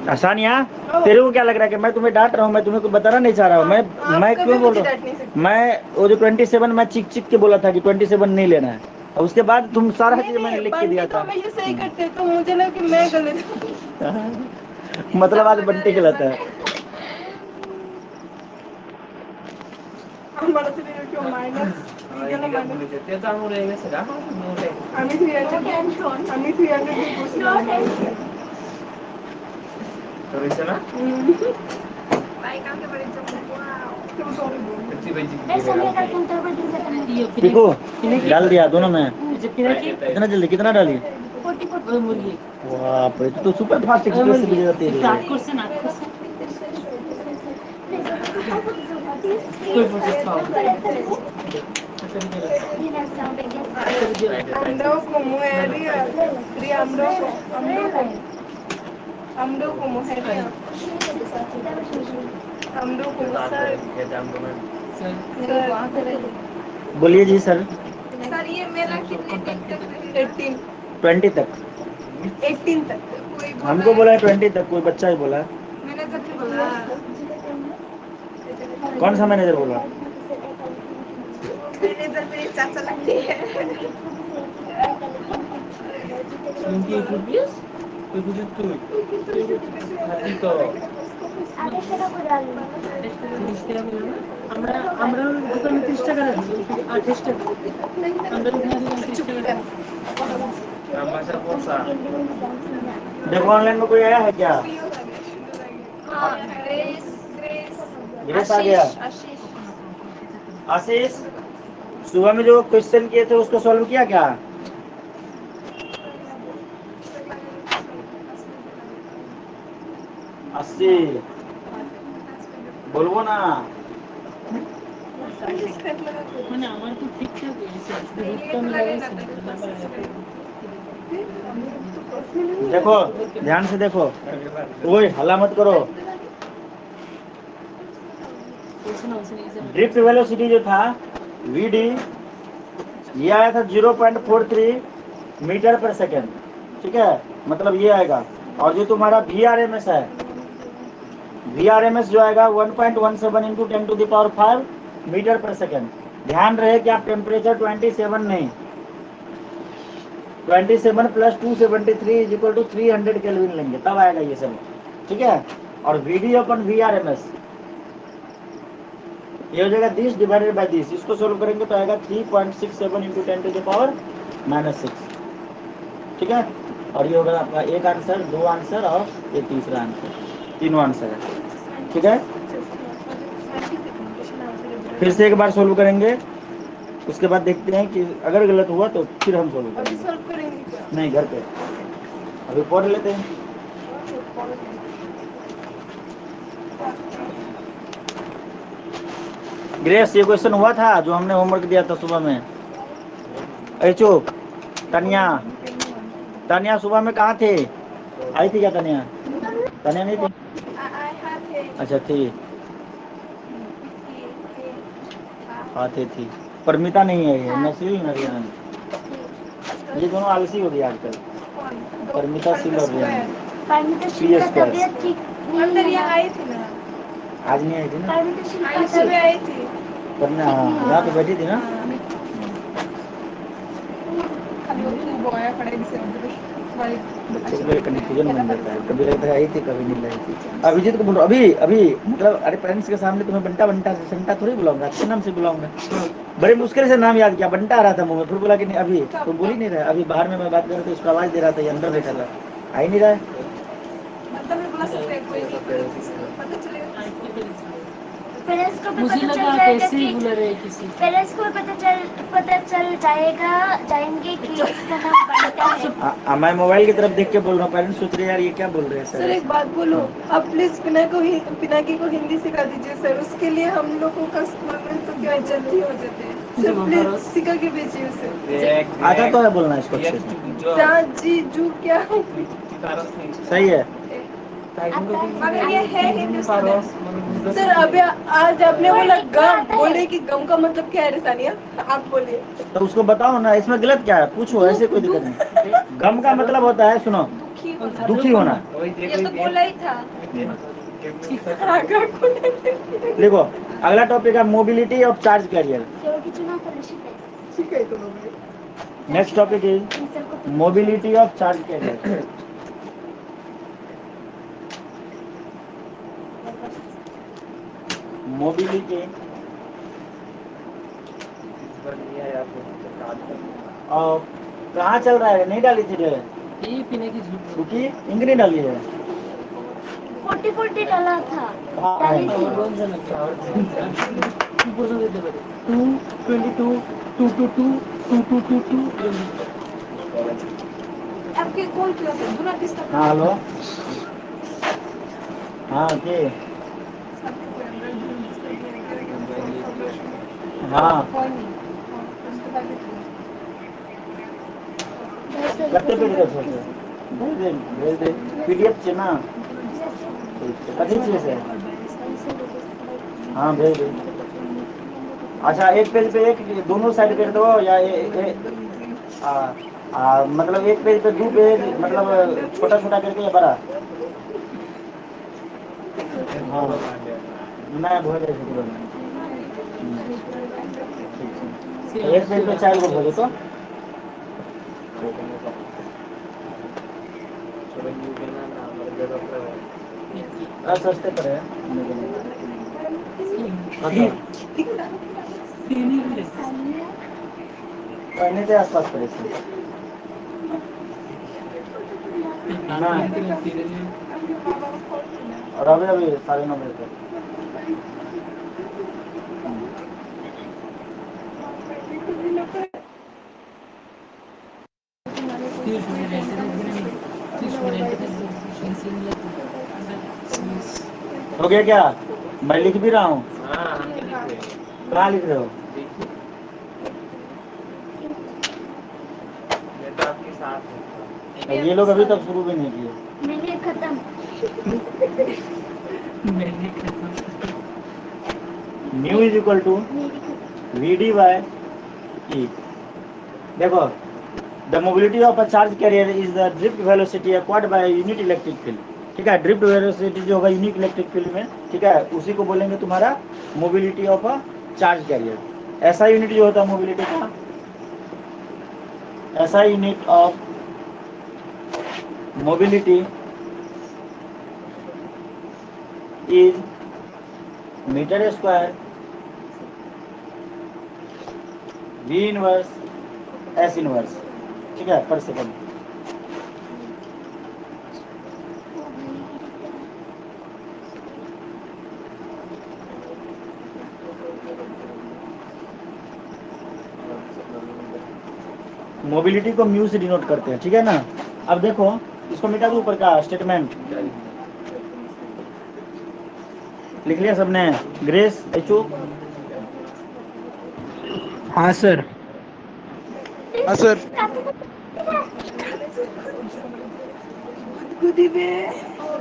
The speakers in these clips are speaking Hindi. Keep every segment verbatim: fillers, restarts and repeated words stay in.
आसानिया, तेरे को क्या लग रहा है कि मैं तुम्हें डांट रहा हूँ? मैं तुम्हें कुछ बताना नहीं चाह रहा हूँ। मैं मैं क्यों बोल रहा हूँ? मैं वो जो सत्ताईस मैं चिक चिक के बोला था कि सत्ताईस नहीं लेना है, और उसके बाद तुम सारा चीज मैंने लिख के दिया था। ये सही करते तो मुझे लगा कि मैं गलत हूँ। मतलब आज बंटी गलत है। पिको डाल दिया दोनों में। कितना जल्दी कितना डाली? वाह, तो तो सुपर फास्ट एक्सप्रेस से भेजा तेरे। Ando como María, ando ando como María, ando como sir. बोलिए जी सर। सर ये मेरा कितने तक? अठारह बीस तक। अठारह तक हमको बोला है बीस तक, कोई बच्चा ही बोला। मैंने तो नहीं बोला। कौन सा मैनेजर बोला? मैनेजर मेरे चाचा लगते हैं। देखो ऑनलाइन में कोई आया है क्या? ग्रेस आ गया। आशीष, सुबह में जो क्वेश्चन किए थे उसको सॉल्व किया क्या? अस्सी बोलबो ना। देखो ध्यान से देखो, कोई हल्ला मत करो। ड्रिफ्ट वेलोसिटी जो था वीडी, ये आया था zero point four three meter per second, ठीक है, मतलब ये आएगा। और जो तुम्हारा वी आर एम एस है, वी आर एम एस जो आएगा one point one seven into ten to the power five meter per second. ध्यान रहे कि आप टेम्परेचर सत्ताईस नहीं, सत्ताईस plus two seventy three is equal to three hundred kelvin लेंगे, तब आएगा ये सब, ठीक है। और वीडी अपन वी आर एम एस ये हो जाएगा दिस डिवाइडेड बाय दिस, इसको सोल्व करेंगे तो आएगा three point six seven into ten to the power minus six, ठीक है। और ये होगा आपका एक आंसर, दो आंसर और ये तीसरा आंसर, तीनों आंसर है, ठीक है। फिर से एक बार सोल्व करेंगे, उसके बाद देखते हैं कि अगर गलत हुआ तो फिर हम सोल्व करेंगे। नहीं, घर पे अभी पढ़ लेते हैं। ग्रेस, ये क्वेश्चन हुआ था जो हमने होमवर्क दिया था सुबह में। अरे चुप, तनिया तनिया सुबह में कहाँ थे? आई थी क्या तनिया? तनिया नहीं थी? अच्छा थी, आते थी। परमिता नहीं है, ये नसील नरियान, ये दोनों आलसी हो गई आजकल। परमिता सील और रियान। परमिता सील का तबीयत ठीक अंदर यहाँ आई थी ना, आज नहीं आई थी ना, परमिता सील आई थी वरना यहाँ पे बैठी थी ना। बच्चों को कन्फ्यूजन बन जाता है, कभी लगता है आई थी कभी नहीं आई थी। अभिजीत को बोलो अभी अभी, मतलब अरे पेरेंट्स के सामने तुम्हें बंटा बंटा से संटा थोड़ी बुलाऊंगा, अच्छे नाम से बुलाऊंगा। बड़े मुश्किल से नाम याद किया, बंटा आ रहा था मुंह में, फिर बोला कि नहीं अभी तुम बोल ही नहीं रहा। अभी बाहर में मैं बात कर रहा था, उसको आवाज दे रहा था, ये अंदर बैठा था, आ ही नहीं रहा है। पेरेंट्स को भी पता चल जाएगा कि पेरेंट्स को भी पता चल पता चल जाएगा जाएंगे कि इसका नाम बंटा है। मैं मोबाइल की तरफ देख के बोल रहा हूँ, पेरेंट्स सोच रहे यार ये क्या बोल रहे हैं सर। सर एक बात बोलो, आप प्लीज पिना को पिनाकी को हिंदी सिखा दीजिए सर, उसके लिए हम लोगों का स्कूल में तो क्या जल्दी हो जाते हैं सर, प्लीज सिखा के भेजिए उसे। आता तो है बोलना इसको अच्छे से। जी जू क्या सही है। मगर ये है हिंदुस्तानी। सर अभी आज आपने बोला गम, बोले कि गम का मतलब क्या है सानिया, आप बोलिए। तो उसको बताओ ना, इसमें गलत क्या है, पूछो, ऐसे कोई दिक्कत नहीं। गम का मतलब होता है, सुनो, दुखी होना। ये तो बोला ही था। देखो अगला टॉपिक है mobility of charge carrier. Next topic is mobility of charge carrier. Mobility और कहाँ चल रहा है, नहीं डाली थी पीने की रुकी, इंक नहीं डाली है, फोर्टी फोर्टी डाला था, डाली थी। Two twenty two two two two two two two two. आपके कॉल किया था दूना किसका? हाँ हेलो, हाँ ओके, हाँ कते पेज का सोचे भेज दे, भेज दे पीडीएफ चाहिए ना, कथी चाहिए से, हाँ भेज दे। अच्छा एक पेज पे एक, दोनों साइड कर दो या ए, ए, आ, आ, मतलब एक पेज पे दो पेज, मतलब छोटा छोटा करके या बड़ा? हाँ मैं भोज एक पेज पे चार गो भोजो तो सस्ते पड़े पहले के आसपास पड़े और अभी अभी साढ़े नौ बजे तक। हो गया क्या? मैं लिख भी रहा हूँ। कहाँ लिख रहे हो? ये लोग अभी तक शुरू भी नहीं किए। मैंने खत्म। Mu is equal to V D by E. देखो the mobility of a charge carrier is the drift velocity acquired by unit electric field. ठीक है, ड्रिफ्ट वेलोसिटी जो होगा यूनिट इलेक्ट्रिक फील्ड में, ठीक है, उसी को बोलेंगे तुम्हारा mobility of a charge carrier. ऐसा यूनिट जो होता है मोबिलिटी का, ऐसा unit of mobility is meter square V inverse S inverse, ठीक है, पर सेकंड। मोबिलिटी को म्यू से डिनोट करते हैं, ठीक है ना। अब देखो इसको मिटा दो, ऊपर का स्टेटमेंट लिख लिया सबने? ग्रेस एचो? हाँ सर। हाँ सर। गुदी में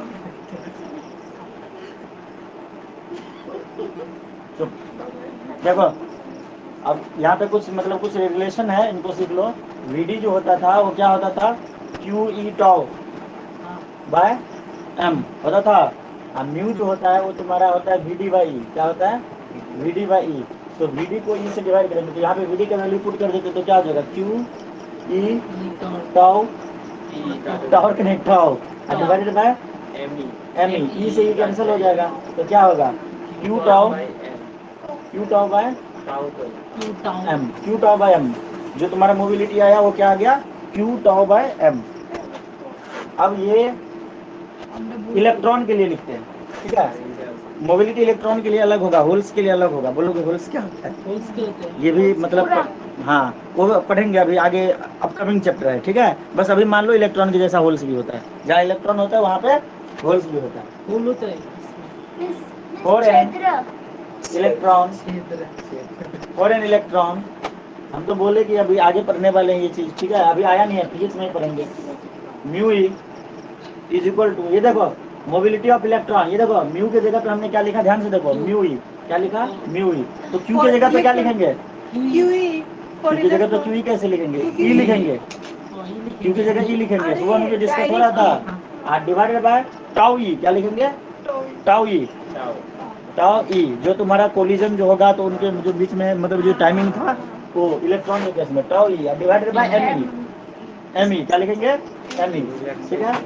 चुप। देखो अब यहाँ पे कुछ मतलब कुछ रेगुलेशन है, इनको सीख लो। वीडी जो होता था वो क्या होता था, Q E tau by M होता था। और म्यू जो होता है वो तुम्हारा होता है वीडी बाई ई। क्या होता है? V D by E. तो वीडी को ई से डिवाइड करेंगे, तो यहाँ पे वीडी का वैल्यू पुट कर देते तो क्या हो जाएगा, Q E tau tau connect tau divided by M E. E से ई कैंसिल हो जाएगा, तो क्या होगा, Q tau Q tau by M, Q tau by M. जो तुम्हारा मोबिलिटी आया वो क्या आ गया, क्यू टाउ बाय एम। अब ये इलेक्ट्रॉन के लिए लिखते हैं, ठीक है। मोबिलिटी इलेक्ट्रॉन के लिए अलग होगा, होल्स के लिए अलग होगा। बोलोगे होल्स क्या होता है? होल्स क्या होता है? ये भी मतलब हाँ वो पढ़ेंगे अभी आगे, अपकमिंग चैप्टर है, ठीक है। बस अभी मान लो इलेक्ट्रॉन के जैसा होल्स भी होता है, जहाँ इलेक्ट्रॉन होता है वहाँ पे होल्स भी होता है। होल होता है और इलेक्ट्रॉन और एन इलेक्ट्रॉन। हम तो बोले कि अभी आगे पढ़ने वाले हैं ये चीज, ठीक है, अभी आया नहीं है, फिजिक्स में ही पढ़ेंगे। म्यू इज इक्वल टू, ये देखो मोबिलिटी ऑफ इलेक्ट्रॉन, ये देखो म्यू की जगह पे हमने क्या लिखा, ध्यान से देखो, म्यू ई, क्या लिखा, म्यू ई। तो क्यू की जगह पे क्या लिखेंगे, क्यूई क्यू की जगह पे क्यू ई कैसे लिखेंगे, ई लिखेंगे, क्यू की जगह ई लिखेंगे। सुबह मुझे डिस्कस हो रहा था, आठ डिवाइडेड बाय टाउ ई, क्या लिखेंगे, टाउ ई, टाउ ई। जो तुम्हारा कोलिजन जो होगा तो उनके जो बीच में मतलब जो टाइमिंग था वो इलेक्ट्रॉन के केस में tau E divided by M E, M E क्या लिखेंगे, एम ई, ठीक है।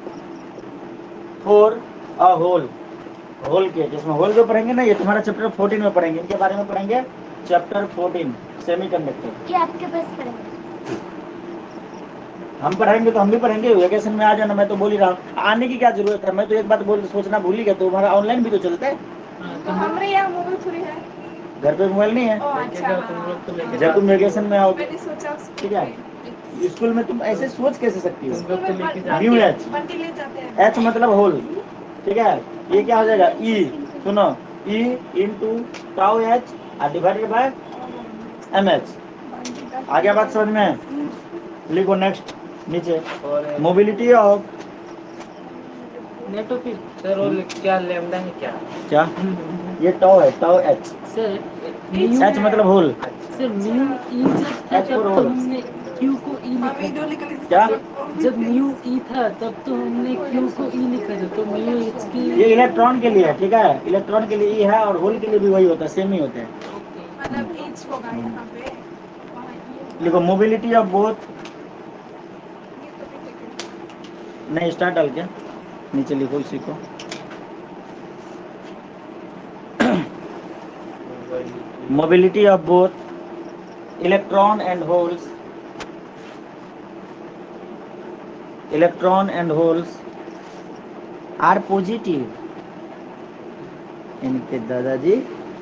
फोर अ होल, होल के जिसमें होल जो पढ़ेंगे ना, ये तुम्हारा चैप्टर फोर्टीन में पढ़ेंगे, इनके बारे में पढ़ेंगे चैप्टर फोर्टीन सेमीकंडक्टर। ये आपके पास पड़ेगा। हम पढ़ाएंगे तो हम भी पढ़ेंगे, वेकेशन में आ जाना, मैं तो बोल ही रहा हूँ, आने की क्या जरूरत है, मैं तो एक बात बोल सोचना भूल ही गया, तो हमारा ऑनलाइन भी तो चलता है, हमारे यहाँ मोबाइल फ्री है। घर पे मोबाइल नहीं है, ओ अच्छा, जब तुम वेकेशन में आओगे, मैंने सोचा ठीक है। स्कूल में तुम ऐसे सोच कैसे सकती हो, स्कूल में बंटी- न्यू एच, बंटी ले जाते हैं। एच मतलब होल, ठीक है। ये क्या हो जाएगा, ई, सुनो, E into tau H divided by M H. आ गया बात समझ में, लिखो नेक्स्ट नीचे, मोबिलिटी ऑफ, नेटो फिर सर वो क्या लैम्डा है क्या? क्या ये टाउ है, टाउ एच, सर एच मतलब होल, सर म्यू ई जब था H तब for तो all। हमने क्यू को ई हाँ, लिखा वीडियो था। निकली थी। क्या? जब म्यू ई था तब तो हमने क्यू को ई लिखा था, तो म्यू एच की ये इलेक्ट्रॉन के लिए है, ठीक है, इलेक्ट्रॉन के लिए ई है और होल के लिए भी वही होता है, सेम ही होते हैं। मतलब एच होगा यहाँ पे, वहाँ E लिखो मोबिलिटी ऑफ बोथ, ये तो भी सेकंड। नहीं स्टार्ट डाल के नीचे लिखो इसी को, mobility of both electron and holes, electron and holes are positive, इनके दादाजी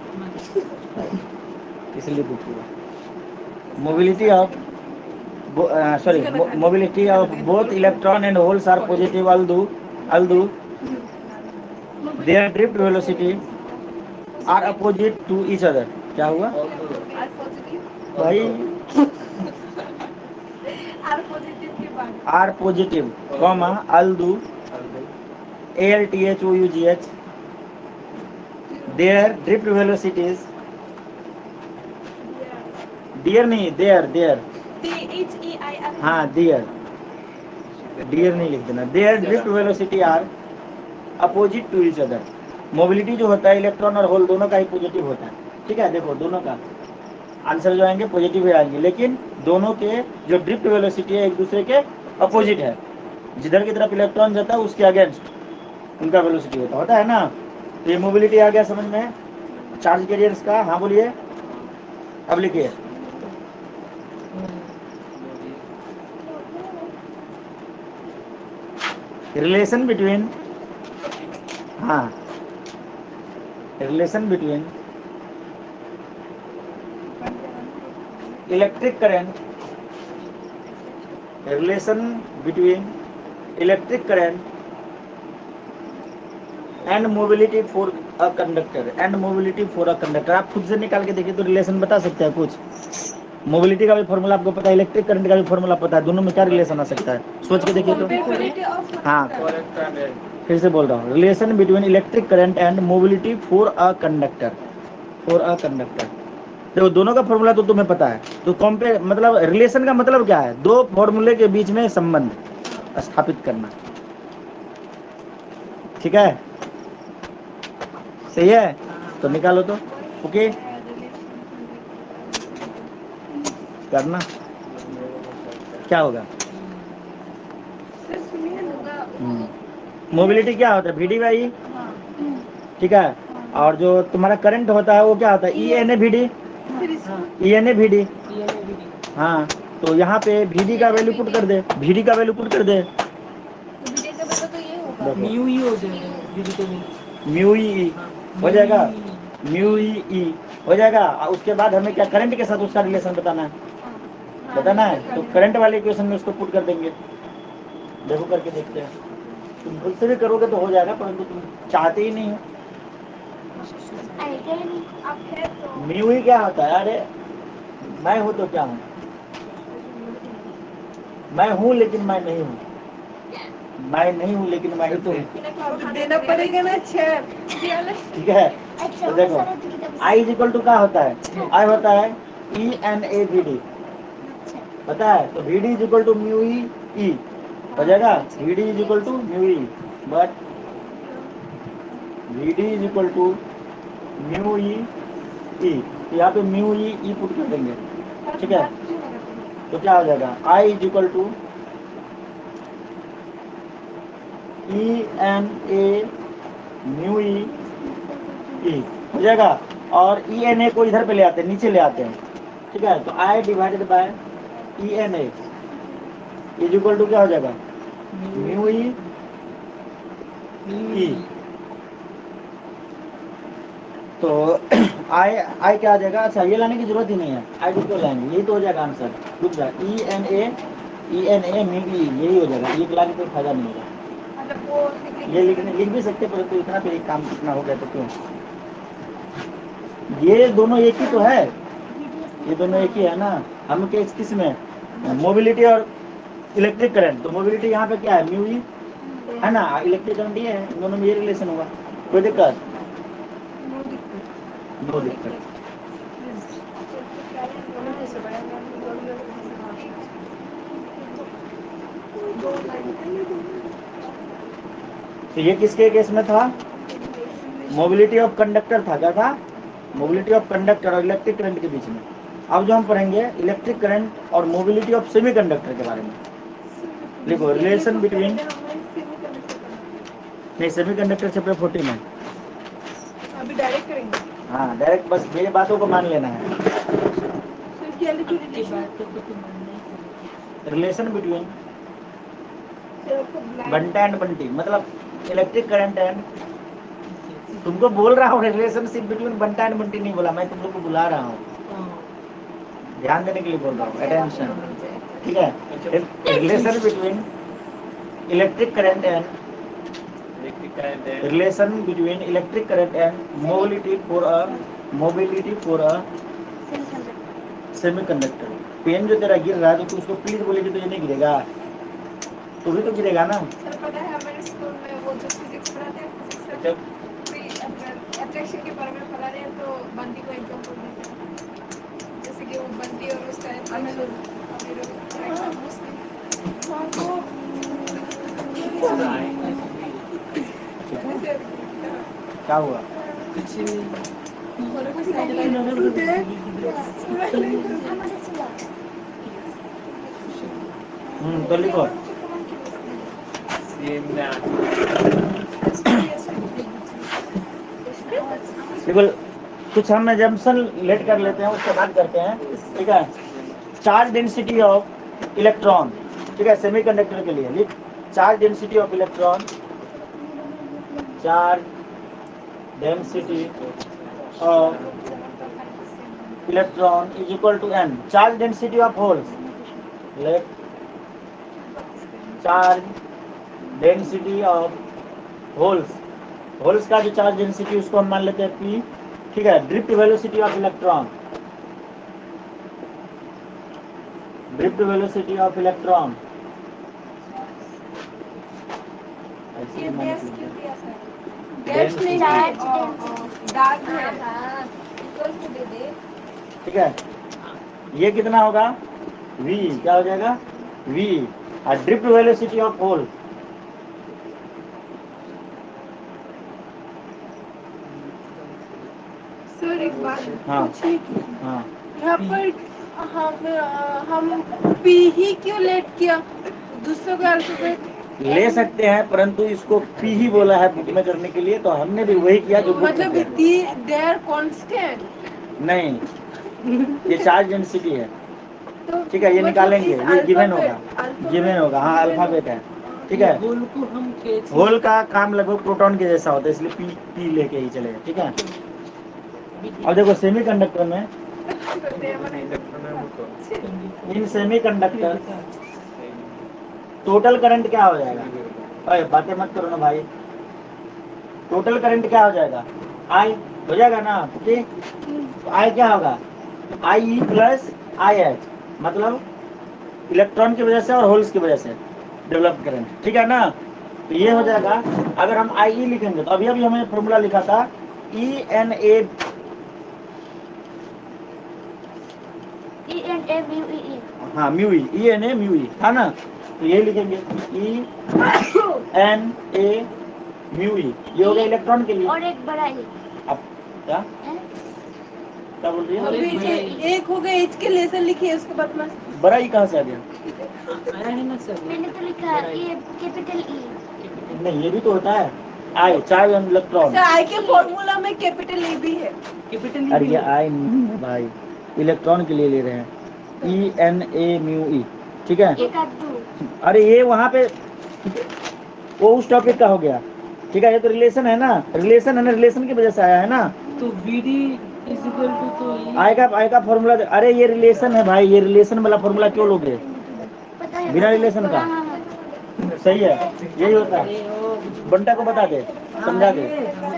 इसलिए पूछ हुआ, mobility of sorry mo- mobility of both electron and holes are positive although although their drift velocity are opposite to each other। क्या हुआ आर पॉजिटिव, भाई, आर पॉजिटिव के बाद are positive comma although A L T H O U G H their drift velocities, dear नहीं their their D H E I R. हाँ dear, dear नहीं लिख देना, their drift velocity are opposite to each other. Mobility जो होता है इलेक्ट्रॉन और होल दोनों का ही पॉजिटिव होता है, ठीक है। देखो दोनों का आंसर जो आएंगे पॉजिटिव ही आएंगे, लेकिन दोनों के जो ड्रिफ्ट वेलोसिटी है एक दूसरे के अपोजिट है, जिधर की तरफ इलेक्ट्रॉन जाता है उसके अगेंस्ट उनका वेलोसिटी होता होता है ना। तो ये मोबिलिटी आ गया समझ में, चार्ज कैरियर्स का। हाँ बोलिए, अब लिखिए, रिलेशन बिटवीन, हाँ relation between electric current, relation between electric current and mobility for a conductor, and mobility for a conductor. आप खुद से निकाल के देखिए तो रिलेशन बता सकते हैं कुछ। मोबिलिटी का भी फॉर्मूला आपको पता है, इलेक्ट्रिक करंट का भी फॉर्मूला पता है, दोनों में क्या रिलेशन आ सकता है, सोच के देखिए तो। कंपेरेबिलिटी ऑफ हाँ फिर से बोल रहा हूँ, relation between electric current and mobility for a conductor, for a conductor. देखो दोनों का फॉर्मूला तो तुम्हें पता है, तो कंपेयर मतलब रिलेशन का मतलब क्या है, दो फॉर्मूले के बीच में संबंध स्थापित करना, ठीक है, सही है। तो निकालो तो, ओके करना क्या होगा। मोबिलिटी क्या होता है, वी डी बाई, ठीक है। और जो तुम्हारा करंट होता है वो क्या होता है, E N A V D, E N A V D. हाँ तो यहाँ पे वी डी का वैल्यू पुट कर दे, वी डी का वैल्यू पुट कर दे, म्यू ई हो जाएगा वी डी के लिए, म्यू ई हो जाएगा, म्यू ई ई हो जाएगा। और उसके बाद हमें क्या करंट के साथ उसका रिलेशन बताना है, बताना है, तो करंट वाले इक्वेशन में उसको पुट कर देंगे। देखो करके देखते हैं, तुम खुद से भी करोगे तो हो जाएगा, परंतु तुम चाहते ही नहीं हो। आइडिया नहीं, आप है तो म्यू ही क्या होता है, अरे मैं हूँ तो क्या हूँ, मैं हूँ लेकिन मैं नहीं हूँ, मैं नहीं हूँ लेकिन मैं तो हूँ। अब देना पड़ेगा ना छह। ठीक है, तो देखो आई इज इक्वल टू क्या होता है, आई होता है E N A V D, पता है, तो V D is equal to mu E E हो जाएगा, V D is equal to mu E, but V D is equal to mu E E, तो यहाँ पे म्यू ई ई पुट कर देंगे, ठीक है, तो क्या हो जाएगा I is equal to E N A mu E E हो जाएगा, और ई एन ए को इधर पे ले आते हैं, नीचे ले आते हैं, ठीक है, तो I divided by E N A is equal to क्या हो जाएगा म्यू ई ई, तो आई आई क्या आ जाएगा, अच्छा ये लाने की जरूरत ही नहीं है, आई डी क्यों लाएंगे, यही तो हो जाएगा आंसर, रुक जा, E N A E N A mu E यही हो जाएगा, ये लाने कोई फायदा नहीं होगा, ये लिखने लिख भी सकते परंतु तो इतना पे काम कितना हो गया तो क्यों, ये दोनों एक ही तो है, ये दोनों एक ही है ना, हम किस किस में मोबिलिटी और इलेक्ट्रिक करंट, तो मोबिलिटी यहाँ पे क्या है म्यू ई है ना, इलेक्ट्रिक करंट ये है, दोनों में ये रिलेशन होगा, कोई दिक्कत नो दिक्कत। तो ये किसके केस में था, मोबिलिटी ऑफ कंडक्टर था, क्या था, मोबिलिटी ऑफ कंडक्टर और इलेक्ट्रिक करंट के बीच में। अब जो हम पढ़ेंगे इलेक्ट्रिक करंट और मोबिलिटी ऑफ सेमीकंडक्टर के बारे में, लिखो रिलेशन बिटवीन, नहीं सेमीकंडक्टर चैप्टर फोर्टीन है, अभी डायरेक्ट करेंगे, हाँ डायरेक्ट, बस मेरी बातों को मान लेना है, सिर्फ क्या लिखी आपकी बातों को तो मानना ही पड़ेगा। Relation between Banta and Banti, मतलब इलेक्ट्रिक करंट एंड, तुमको बोल रहा हूँ relationship between Banta and Banti नहीं बोला, मैं तुम लोग को बुला रहा हूँ, ध्यान देने के लिए बोल रहा हूँ, अटेंशन, ठीक है, relation between electric current and relation between electric current and mobility for a mobility for a semiconductor. Pen जो तेरा गिर रहा है तो तू उसको प्लीज बोलेगी तो ये नहीं गिरेगा, तू भी तो गिरेगा ना। सर पता है हमारे स्कूल में वो जो फिजिक्स पढ़ाते हैं, फिजिक्स सर अट्रैक्शन के बारे में पढ़ा रहे हैं, तो बंटी को एग्जांपल देते हैं, जैसे कि वो बंटी और उसका क्या हुआ, हम्म तो लिखो, बिल्कुल कुछ हम एजम्पशन लेट कर लेते हैं, उसके बाद करते हैं, ठीक है। चार्ज डेंसिटी ऑफ इलेक्ट्रॉन, ठीक है, सेमीकंडक्टर के लिए लिख, charge density of electron, charge density of electron is equal to N, charge density of holes, let charge density of holes, holes का जो चार्ज डेंसिटी उसको हम मान लेते हैं पी, ठीक है। Drift velocity of electron, drift velocity of electron, ये गैस क्यों दिया सर, गैस नहीं डार्क है, इक्वल टू दे दे, ठीक है, ये कितना होगा v, क्या हो जाएगा v, और drift velocity of hole, sir एक बात हाँ पूछनी थी, हाँ यहाँ पर हम हम पी ही क्यों लेट किया, दूसरों का अल्फाबेट ले सकते हैं, परंतु इसको पी ही बोला है बुक में करने के लिए, तो हमने भी वही किया जो बुक में मतलब किया। दे आर कांस्टेंट, नहीं, ये चार्ज डेंसिटी है, तो ठीक है, ये मतलब निकालेंगे, इस ये गिवन होगा, अल्फाबेट- गिवन होगा, हाँ अल्फाबेट है, ठीक है। होल को हम कैसे, होल का काम लगभग प्रोटॉन के जैसा होता है, इसलिए पी पी लेके ही चलेगा, ठीक है। अब देखो सेमीकंडक्टर में, इन सेमीकंडक्टर टोटल करंट क्या हो जाएगा, अरे बातें मत करो ना भाई, टोटल करंट क्या हो जाएगा, आई हो जाएगा ना, ठीक, तो आई क्या होगा, I E plus I H, मतलब इलेक्ट्रॉन की वजह से और होल्स की वजह से डेवलप करंट, ठीक है ना। तो ये हो जाएगा। अगर हम आई ई लिखेंगे तो अभी अभी हमें फॉर्मूला लिखा था E N A E N A mu E E. हाँ mu E, E N A mu E था ना, तो ये लिखेंगे ई एन ए म्यू ई, ये हो गया इलेक्ट्रॉन के लिए। और एक बड़ा ई। अब क्या क्या बोल रही अभी है? ये एक हो गया एच के लिए सर लिखिए उसके बाद में बड़ा ई कहाँ से आ गया? आया है ना सर? मैंने तो लिखा ये कैपिटल ई। नहीं, ये भी तो होता है I, charge and electron. Sir I के फॉर्मूला में कैपिटल ए भी है। कैपिटल अरे ये आई नहीं है भाई, इलेक्ट्रॉन के लिए ले रहे हैं ई एन ए म्यू ई, ठीक है। एक आध दो। अरे ये वहाँ पे वो उस टॉपिक का हो गया, ठीक है। ये तो रिलेशन है ना, रिलेशन है ना, रिलेशन की वजह से आया है ना। तो वीडी इज इक्वल टू तो आई का आई का फॉर्मूला, अरे ये रिलेशन है भाई, ये रिलेशन वाला फॉर्मूला क्यों लोगे पता है बिना रिलेशन का? हाँ, हाँ। सही है, यही होता है। बंटा को बता दे, समझा दे।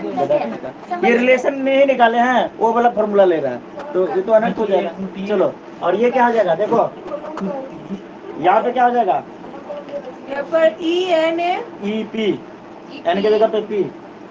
ये रिलेशन नहीं निकाले हैं, वो वाला फॉर्मूला ले रहा है, तो ये तो अनर्थ हो जाएगा। चलो, और ये क्या हो जाएगा देखो, यहाँ पे क्या हो जाएगा? यहाँ पर E N A E P, N की जगह पे पी,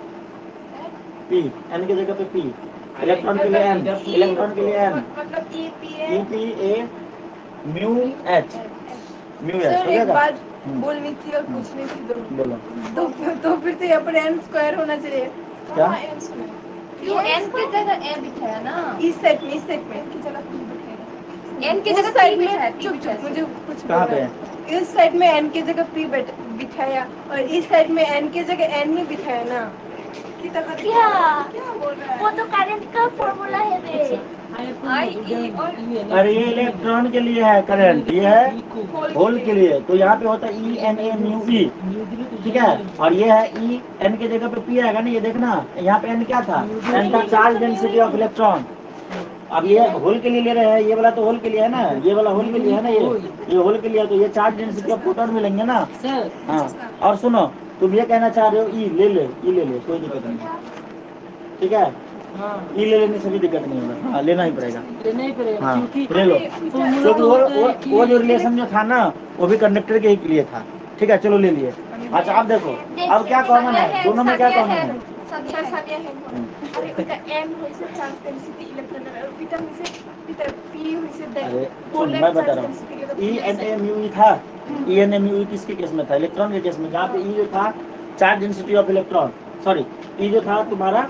पी एन की जगह पे पी, इलेक्ट्रॉन के लिए एन, इलेक्ट्रॉन के लिए एन, मतलब E P E A. P A mu H, mu H sir हो एक जाएगा। बात बोलनी थी और पूछनी थी दो। बोलो तो तो फिर तो यहाँ पर एन स्क्वायर होना चाहिए। क्या? हाँ, n स्क्वायर। क्यों एन की जगह ए बिठाया ना? इस सेट में, इस सेट में एन की जगह पी बिठाया। एन की जगह साइड में चुप चुप मुझे कुछ कहाँ पे? इस साइड में एन की जगह पी बिठाया और इस साइड में एन की जगह एन ही बिठाया ना। क्या क्या बोल रहा है? वो तो करंट का फॉर्मूला है बे। आई ई और अरे ये इलेक्ट्रॉन के लिए है करंट, ये है होल के लिए, तो यहाँ पे होता है ई एन ए म्यू ई, ठीक है। और ये है ई एन के जगह पे पी आएगा ना, ये देखना यहाँ पे एन क्या था? एन था चार्ज डेंसिटी ऑफ इलेक्ट्रॉन। अब ये होल के लिए ले रहे हैं, ये वाला तो होल के लिए है ना, ये वाला होल के लिए है ना, ये ये होल के लिए है, तो ये चार्ज डेंसिटी ऑफ प्रोटॉन मिलेंगे ना। सर हाँ, और सुनो, तुम ये कहना चाह रहे हो ई ले ले, ई ले ले, कोई दिक्कत नहीं, ठीक है। हाँ ई ले लेने से भी दिक्कत नहीं होगा, हाँ लेना ही पड़ेगा। लेना ही पड़ेगा हाँ क्योंकि ले लो, फॉर्मूला क्योंकि तो वो होता है वो कि वो जो रिलेशन जो था ना, वो भी कंडक्टर के ही लिए था, ठीक है। चलो ले लिए। अच्छा अब देखो, अब क्या कॉमन है दोनों में, क्या कॉमन है? सर सानिया है। अरे उनका एम हुई से चार्ज डेंसिटी इलेक्ट्रॉन और बीटा हुई से बीटा पी हुई से अरे सुन, मैं बता रहा हूँ, ई एन ए म्यू ई था, ई एन ए म्यू ई किसके केस में था? इलेक्ट्रॉन के केस में, जहाँ पे ई जो था charge density of electron, sorry E जो था तुम्हारा,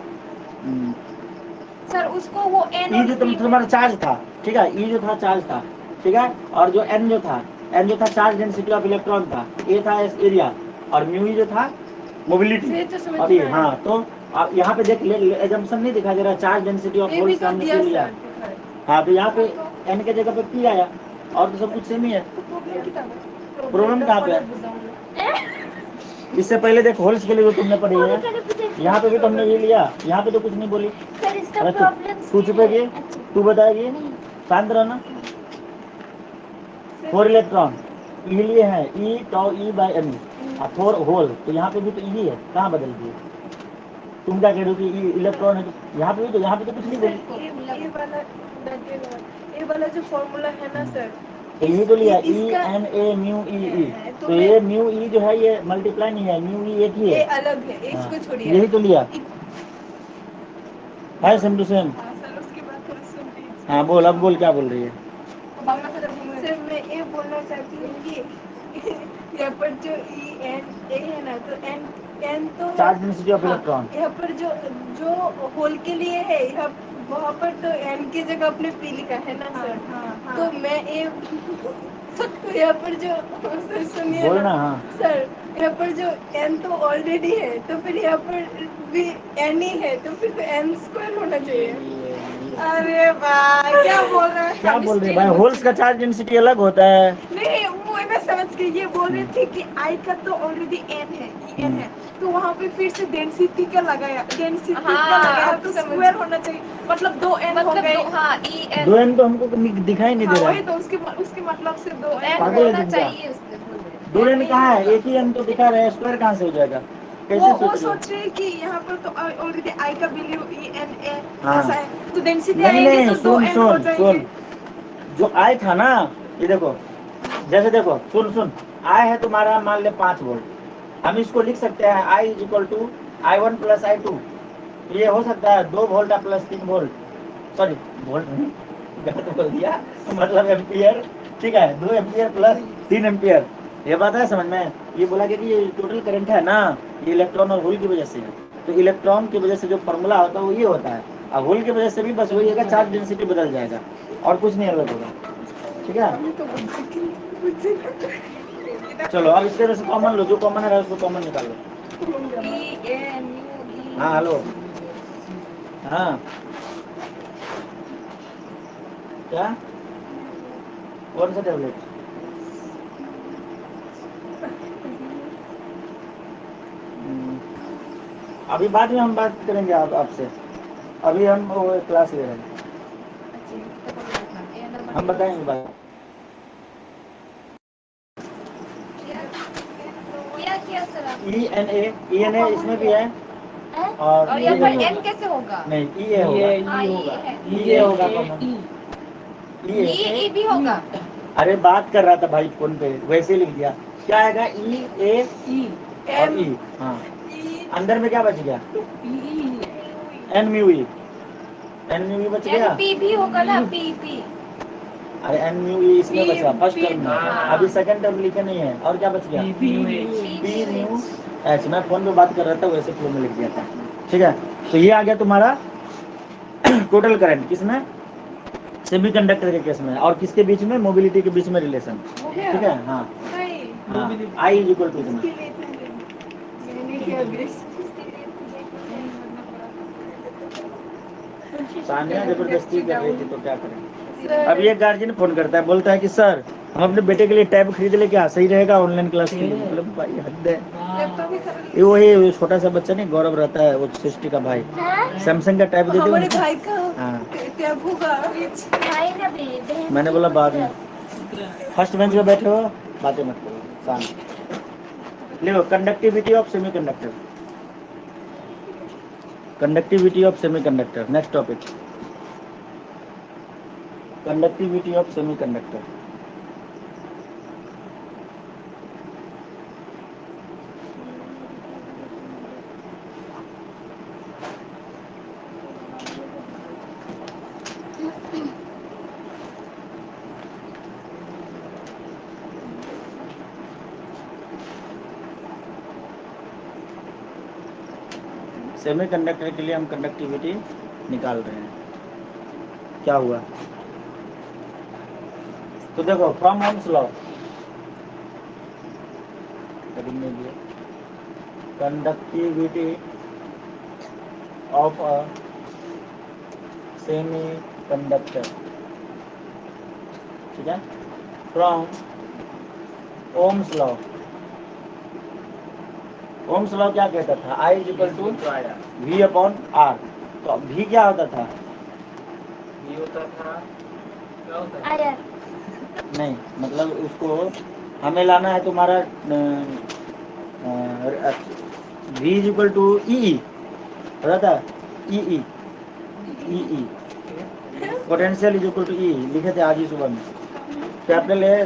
सर उसको वो एन ई जो तुम तुम्हारा चार्ज था, ठीक है, ई जो था चार्ज था, ठीक है। और जो एन जो था, एन जो था चार्ज डेंसिटी ऑफ इलेक्ट्रॉन था, ए था एरिया, और म्यू ई जो था मोबिलिटी। और ये हाँ, तो आप यहाँ पे देख ले, एजम्पशन नहीं दिखा दे रहा, चार्ज डेंसिटी ऑफ होल्स का हमने पी लिया। हाँ, तो यहाँ पे एन के जगह पे पी आया, और तो सब कुछ सेम ही है। प्रॉब्लम कहाँ पे है? इससे पहले देख होल्स के लिए जो तुमने पढ़ी है, यहाँ पे भी तुमने ये लिया, यहाँ पे तो कुछ नहीं बोली। सर इसका अरे प्रॉब्लम तू चुपेगी, तू बताएगी, शांत रहना। फोर इलेक्ट्रॉन ई लिए है, E tau E by N, और फोर होल, तो यहाँ पे भी तो ई है, कहाँ बदल दिए? तुम क्या कह रहे हो कि ई इलेक्ट्रॉन है, तो यहाँ पे भी तो यहाँ पे तो कुछ नहीं बोली। ये वाला ये वाला जो फॉर्मूला है ना सर, तो यही तो लिया ई N A mu E E, तो ये म्यू ई जो है ये मल्टीप्लाई नहीं है, म्यू ई एक ही ये है, अलग है, इसको हाँ, छोड़िए। यही तो लिया है, सेम टू सेम। हाँ, सर उसके बाद थोड़ा सुन लीजिए। हाँ बोल, अब बोल, क्या बोल रही है? सर मैं ये बोलना चाहती हूँ कि यहाँ पर जो ई एन ए है ना, तो एन एन तो चार्ज डेंसिटी ऑफ इलेक्ट्रॉन, यहाँ पर जो जो होल के लिए है, यहाँ वहाँ पर तो एन की जगह अपने पी लिखा है ना सर। तो मैं ये तो यहाँ पर जो सर सुनिए बोलना। हाँ सर, यहाँ पर जो एन तो ऑलरेडी है, तो फिर यहाँ पर भी एन ही है, तो फिर तो एन स्क्वायर होना चाहिए। अरे भाई क्या बोल रहे हैं? क्या बोल रहे हैं भाई, होल्स का चार्ज डेंसिटी अलग होता है। नहीं, वो मैं समझ गई, ये बोल रहे थे कि आई का तो ऑलरेडी एन है, ई एन है, तो वहाँ पे फिर से डेंसिटी का लगाया, डेंसिटी का लगाया तो स्क्वायर होना चाहिए, मतलब दो एन हो गए। हाँ, ई एन दो एन तो हमको दिखाई नहीं दे रहा। वही तो उसके उसके मतलब से दो एन पागल है होना तुम क्या? चाहिए। दो एन कहाँ है? एक ही एन तो दिखा रहे हैं, स्क्वायर कहाँ से हो जाएगा? कैसे वो वो सोच रहे हो? सोच रहे हैं कि यहाँ पर तो ऑलरेडी आई का वैल्यू ई एन ए हाँ। ऐसा है, तो डेंसिटी नहीं आएगी नहीं, तो दो सुन एन हो सुन जाएंगे। सुन, जो आई था ना, ये देखो, जैसे देखो, सुन सुन, आई है तुम्हारा मान ले पाँच वोल्ट, हम इसको लिख सकते हैं I is equal to I one plus I two. ये हो सकता है दो वोल्ट प्लस तीन वोल्ट, सॉरी वोल्ट नहीं, गलत बोल दिया, मतलब एम्पियर। ठीक है, दो एम्पियर प्लस तीन एम्पियर। ये बात है समझ में? ये बोला कि ये टोटल करंट है ना, ये इलेक्ट्रॉन और होल की वजह से है। तो इलेक्ट्रॉन की वजह से जो फॉर्मूला होता है वो ये होता है, और होल की वजह से भी बस वही है, चार्ज डेंसिटी बदल जाएगा और कुछ नहीं अलग होगा। ठीक है, चलो अब इसके वजह से कॉमन लो, जो कॉमन है उसको कॉमन निकालो। हाँ हेलो, हाँ क्या, कौन सा टेबलेट? अभी बाद में हम बात करेंगे आप आपसे, अभी हम वो क्लास ले रहे हैं, हम बताएंगे बात। ई एन ए, ई एन ए इसमें भी है, और और यहाँ पर एन कैसे होगा? नहीं ई ए होगा, ई ए होगा कॉमन, ई ए भी होगा। अरे बात कर रहा था भाई फोन पे, वैसे लिख दिया। क्या आएगा? ई ए ई और ई, हाँ अंदर में क्या बच गया? N mu E, N mu E बच गया। पी भी होगा ना, पी पी। अरे एन म्यू ई इसमें बचा फर्स्ट टर्म में, अभी सेकंड टर्म लिखे नहीं है। और क्या बच गया? P mu H. मैं फोन पे बात कर रहा था, वैसे फ्लो में लिख दिया था। ठीक है, तो ये आ गया तुम्हारा टोटल करंट, किसमें? सेमीकंडक्टर के केस में। और किसके बीच में? मोबिलिटी के बीच में रिलेशन। ठीक है, हाँ हाँ, आई इज इक्वल टू इतना। सानिया जबरदस्ती कर रही थी तो क्या करें। अब ये गार्जियन फोन करता है, बोलता है कि सर हम अपने बेटे के लिए टैब खरीद ले, क्या सही रहेगा ऑनलाइन क्लास के लिए? मतलब भाई हद है। ये वही छोटा सा बच्चा नहीं, गौरव रहता है, वो सृष्टि का भाई, सैमसंग का टैब दे दो। हमारे भाई का हाँ टैब होगा। मैंने बोला बाद में, फर्स्ट बेंच पे बैठे हो, बातें मत करो, शांत। लिखो conductivity of semiconductor, conductivity of semiconductor. Next topic, conductivity of semiconductor. Semiconductor के लिए हम कंडक्टिविटी निकाल रहे हैं। क्या हुआ? तो देखो from Ohm's law, conductivity of a semiconductor, ठीक है, from Ohm's law. Ohm's law क्या कहता था? I is equal to V upon R. तो V क्या होता था? V होता था, क्या होता था? नहीं, मतलब उसको हमें लाना है तुम्हारा V is equal to E, पता था? E E E E potential is equal to E, लिखे थे आज ही सुबह में। कैपिटल है,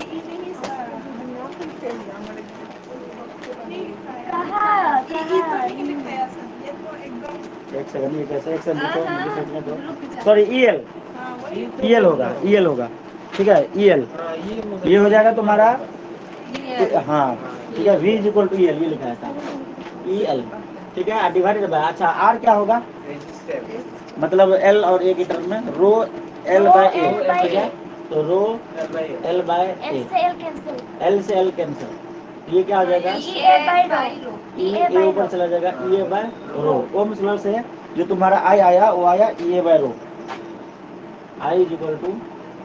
एक सेकंड, ये कैसे? एक सेकंड रुको, मुझे सोचने दो। Sorry E L, E L होगा, ई एल होगा, ठीक है, ई एल ये हो जाएगा तुम्हारा, हाँ ठीक है, V is equal to E L, ये लिखा है था ई एल, ठीक है, डिवाइडेड बाय, अच्छा आर क्या होगा? मतलब L और A की टर्म में रो L बाय ए, ठीक है, तो rho L by A, L से L कैंसिल, ये क्या हो जाएगा? ई ए ऊपर चला जाएगा, E A by rho. Ohm's law से जो तुम्हारा आई आया वो आया E A by rho, I is equal to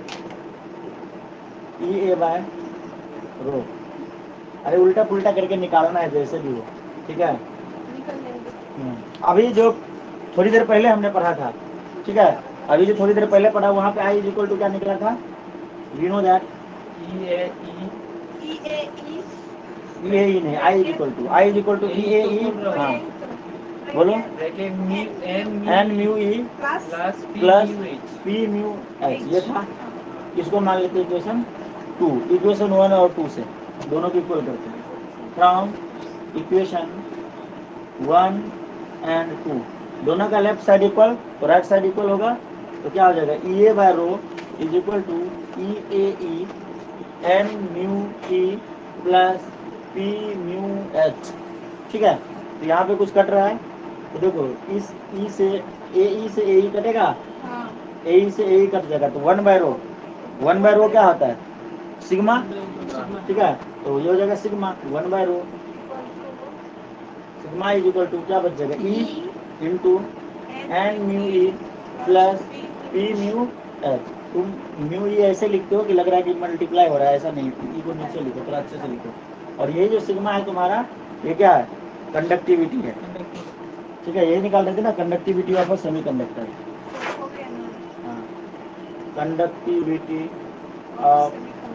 E A by rho. अरे उल्टा पुल्टा करके निकालना है जैसे भी हो, ठीक है। अभी जो थोड़ी देर पहले हमने पढ़ा था, ठीक है, अभी जो थोड़ी देर पहले पढ़ा वहाँ पे आई इज इक्वल टू क्या निकला था? You know that E A E E A E नहीं, I is equal to, I is equal to E A E, हाँ बोलो, N mu E plus P mu H, ये था। इसको मान लेते इक्वेशन टू, इक्वेशन वन और टू से दोनों को इक्वल करते हैं। From equation one and two दोनों का लेफ्ट साइड इक्वल तो राइट साइड इक्वल होगा, तो क्या हो जाएगा E A by rho is equal to E A E N mu E plus P mu H. ठीक है, तो यहाँ पे कुछ कट रहा है तो देखो इस ई से ए ई से ए ई कटेगा, ए ई से ए ई कट जाएगा तो one by rho, one by rho क्या होता है सिग्मा। ठीक है, तो ये हो जाएगा sigma one by rho, sigma is equal to क्या बच जाएगा E into N mu E plus P mu H. तुम म्यू ई ऐसे लिखते हो कि लग रहा है कि मल्टीप्लाई हो रहा है, ऐसा नहीं, ई को नीचे लिखो थोड़ा अच्छे से लिखो। और ये जो सिग्मा है तुम्हारा ये क्या है कंडक्टिविटी है। ठीक है, यही निकाल रहे थे ना कंडक्टिविटी ऑफ अ सेमीकंडक्टर। हाँ, conductivity of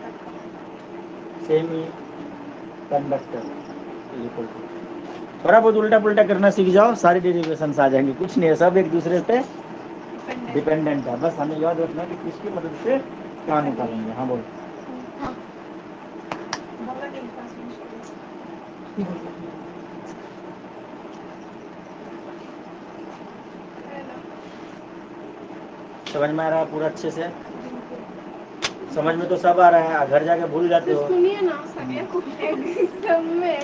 semiconductor equal to, थोड़ा बहुत उल्टा पुल्टा करना सीख जाओ, सारी डेरिवेशंस आ जाएंगे। कुछ नहीं है, सब एक दूसरे पे डिपेंडेंट है, बस हमें याद रखना कि किसकी मदद से क्या निकालेंगे। हाँ बोल। समझ में आ रहा है पूरा अच्छे से? समझ में तो सब आ रहा है, घर जाके भूल जाते हो। सुनिए ना, सुनिए कुछ एग्जाम में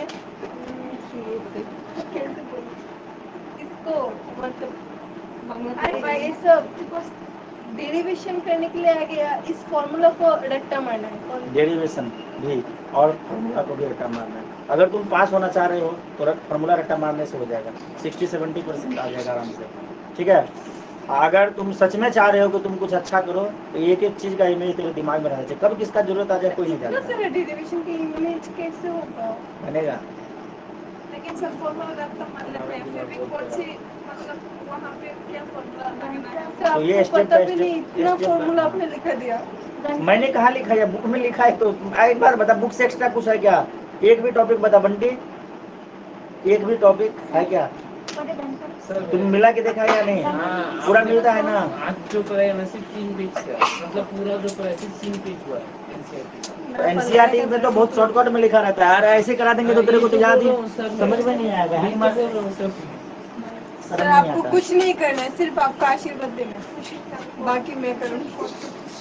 कैसे बोलूं? इसको मतलब अरे भाई ये सब डेरिवेशन करने के लिए आ गया, इस फॉर्मूला को रट्टा मारना है। डेरिवेशन भी और फॉर्मूला को भी रट्टा मारना है। अगर तुम पास होना चाह रहे हो तो फॉर्मूला रट्टा मारने से हो जाएगा, सिक्सटी सेवेंटी परसेंट आ जाएगा आराम से। ठीक है, अगर तुम सच में चाह रहे हो कि तुम कुछ अच्छा करो तो एक एक चीज का इमेज तेरे दिमाग में रहना चाहिए, कब किसका जरूरत आ जाए कोई नहीं जानता। डेरिवेशन की इमेज कैसे होगा बनेगा। लेकिन सब फॉर्मूला रट्टा मार लेते हैं, फिर भी कौन सी मतलब वहाँ पे क्या फॉर्मूला लगाना है तो ये आपको स्टेप पता बाय भी स्टेप- नहीं, इतना स्टेप फॉर्मूला बाय- आपने लिखा दिया। मैंने कहा लिखा है, बुक में लिखा है। तो एक बार बता, बुक से एक्स्ट्रा कुछ है क्या? एक भी टॉपिक बता बंटी, एक भी टॉपिक है क्या तुम मिला के देखा है या नहीं? हाँ, पूरा मिलता है ना? आज जो पढ़ाया ना सिर्फ तीन पेज का, मतलब पूरा जो पढ़ाया सिर्फ तीन पेज हुआ है एनसीईआरटी में तो बहुत शॉर्टकट में लिखा रहता है, अरे ऐसे करा देंगे तो तेरे को तो याद ही समझ में नहीं आएगा। है मत सर आपको कुछ नहीं करना है, सिर्फ आपका आशीर्वाद देना है, बाकी मैं करूँगी।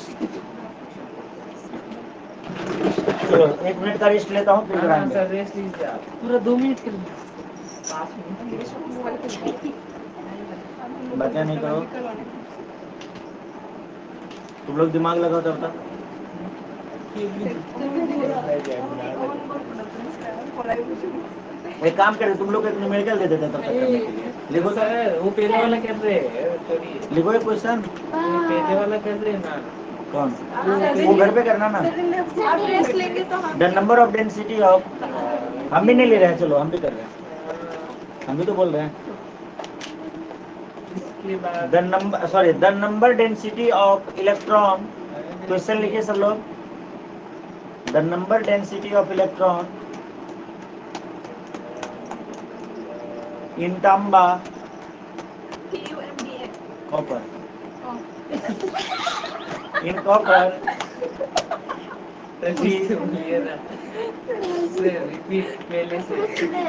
चलो एक मिनट का रेस्ट लेता हूँ फिर कराएंगे। सर रेस्ट लीजिए आप, पूरा दो मिनट के लिए। बचा नहीं करो, तुम लोग दिमाग लगाओ तब तक। एक काम करें, तुम लोग एक न्यूमेरिकल दे देते हैं तब तक करने के लिए। लिखो सर वो पहले वाला कर रहे हैं, लिखो एक क्वेश्चन। पहले वाला कर रहे हैं ना। कौन? वो घर पे करना ना। आप रेस्ट लेंगे तो हम the number of density of, हम भी नहीं ले रहे हैं, चलो हम भी कर रहे हैं, हम भी तो बोल रहे हैं। The number sorry the number density of electron, question लिखिए सब लोग। The number density of electron in तांबा कॉपर, इन कॉपर रिपीट पहले से।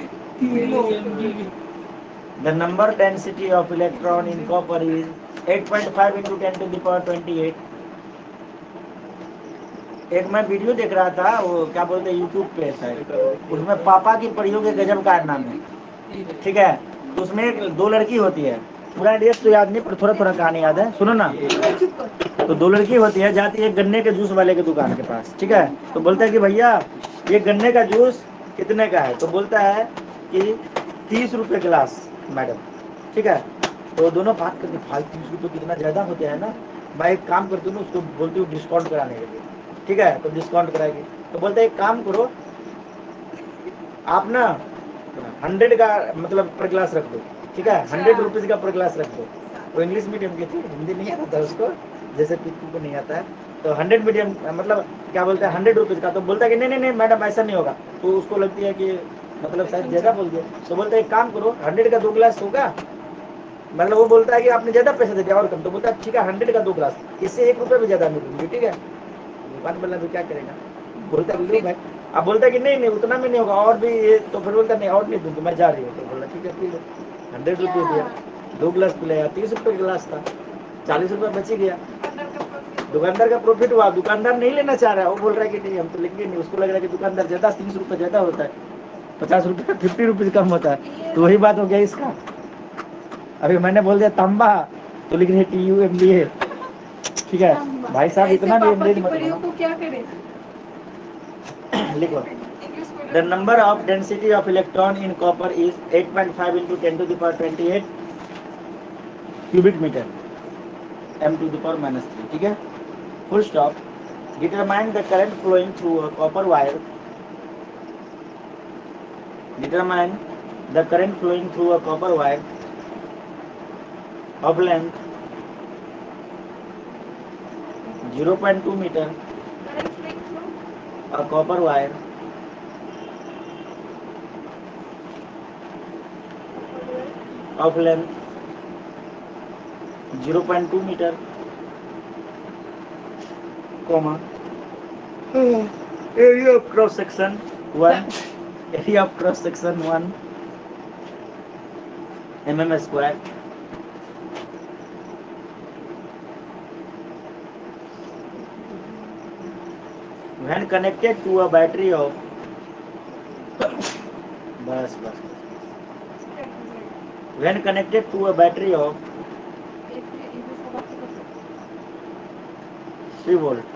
the number density of electron in copper is eight point five into ten to the power twenty-eight। एक मैं वीडियो देख रहा था, वो क्या बोलते हैं यूट्यूब पे शायद, उसमें पापा की परियों के गजब कारनामे है। ठीक है, तो उसमें एक दो लड़की होती है, पूरा एड्रेस तो याद नहीं पर थोड़ा थोड़ा कहानी याद है, सुनो ना। तो दो लड़की होती है, जाती है गन्ने के जूस वाले के दुकान के पास। ठीक है, तो बोलता है कि भैया ये गन्ने का जूस कितने का है? तो बोलता है कि तीस रुपये गिलास मैडम। ठीक है, तो दोनों बात करते, भाई तीस रुपये कितना ज़्यादा होते हैं ना, मैं एक काम करती हूँ उसको बोलती हूँ डिस्काउंट कराने के लिए। ठीक है, तो डिस्काउंट कराएगी। तो बोलते हैं एक काम करो आप ना हंड्रेड का मतलब पर ग्लास रख दो। ठीक है, हंड्रेड रुपीज़ का पर ग्लास रख दो। वो इंग्लिश मीडियम की थी, हिंदी नहीं आता था उसको, जैसे पिक्कू को नहीं आता है। तो हंड्रेड मीडियम मतलब क्या बोलते हैं हंड्रेड रुपीज़ का। तो बोलता है कि नहीं नहीं नहीं मैडम ऐसा नहीं होगा। तो उसको लगती है कि मतलब शायद ज़्यादा बोल दिया। तो बोलता है एक काम करो हंड्रेड का दो गिलास होगा, मतलब वो बोलता है कि आपने ज़्यादा पैसे दे दिया और कम। तो बोलता है ठीक है हंड्रेड का दो गिलास, इससे एक रुपये भी ज़्यादा नहीं दूंगी। ठीक है, दुकान वाला भी क्या करेगा, बोलता है लो भाई अब बोलता है कि नहीं नहीं उतना में नहीं होगा और भी ये, तो फिर बोलता नहीं और नहीं दूंगा, मैं जा रही हूँ। तो बोला ठीक है पी लो, हंड्रेड रुपीज दिया, दो गिलास पिलाया, तीस रुपये गिलास था, चालीस रुपये बच ही गया। दुकानदार का प्रॉफिट हुआ, दुकानदार नहीं लेना चाह रहा है, वो बोल रहा है कि नहीं हम तो लेंगे नहीं, उसको लग रहा है कि दुकानदार ज्यादा तीस रुपये ज्यादा होता है, पचास रुपये फिफ्टी रुपीज कम होता है। तो वही बात हो गया इसका। अभी मैंने बोल दिया तांबा तो लिख रही T U M B A, ठीक है भाई साहब इतना भी अंग्रेज मत बनो। को क्या करें? लिखो the number of density of electron in copper is eight point five into ten to the power twenty eight cubic metre m to the power minus three, ठीक है full stop. Determine the current flowing through a copper wire, determine the current flowing through a copper wire of length zero point two meter, a copper wire of length zero point two meter, comma area of cross section one, area of cross section one mm square, when connected to a battery of बस बस when connected to a battery of three volt,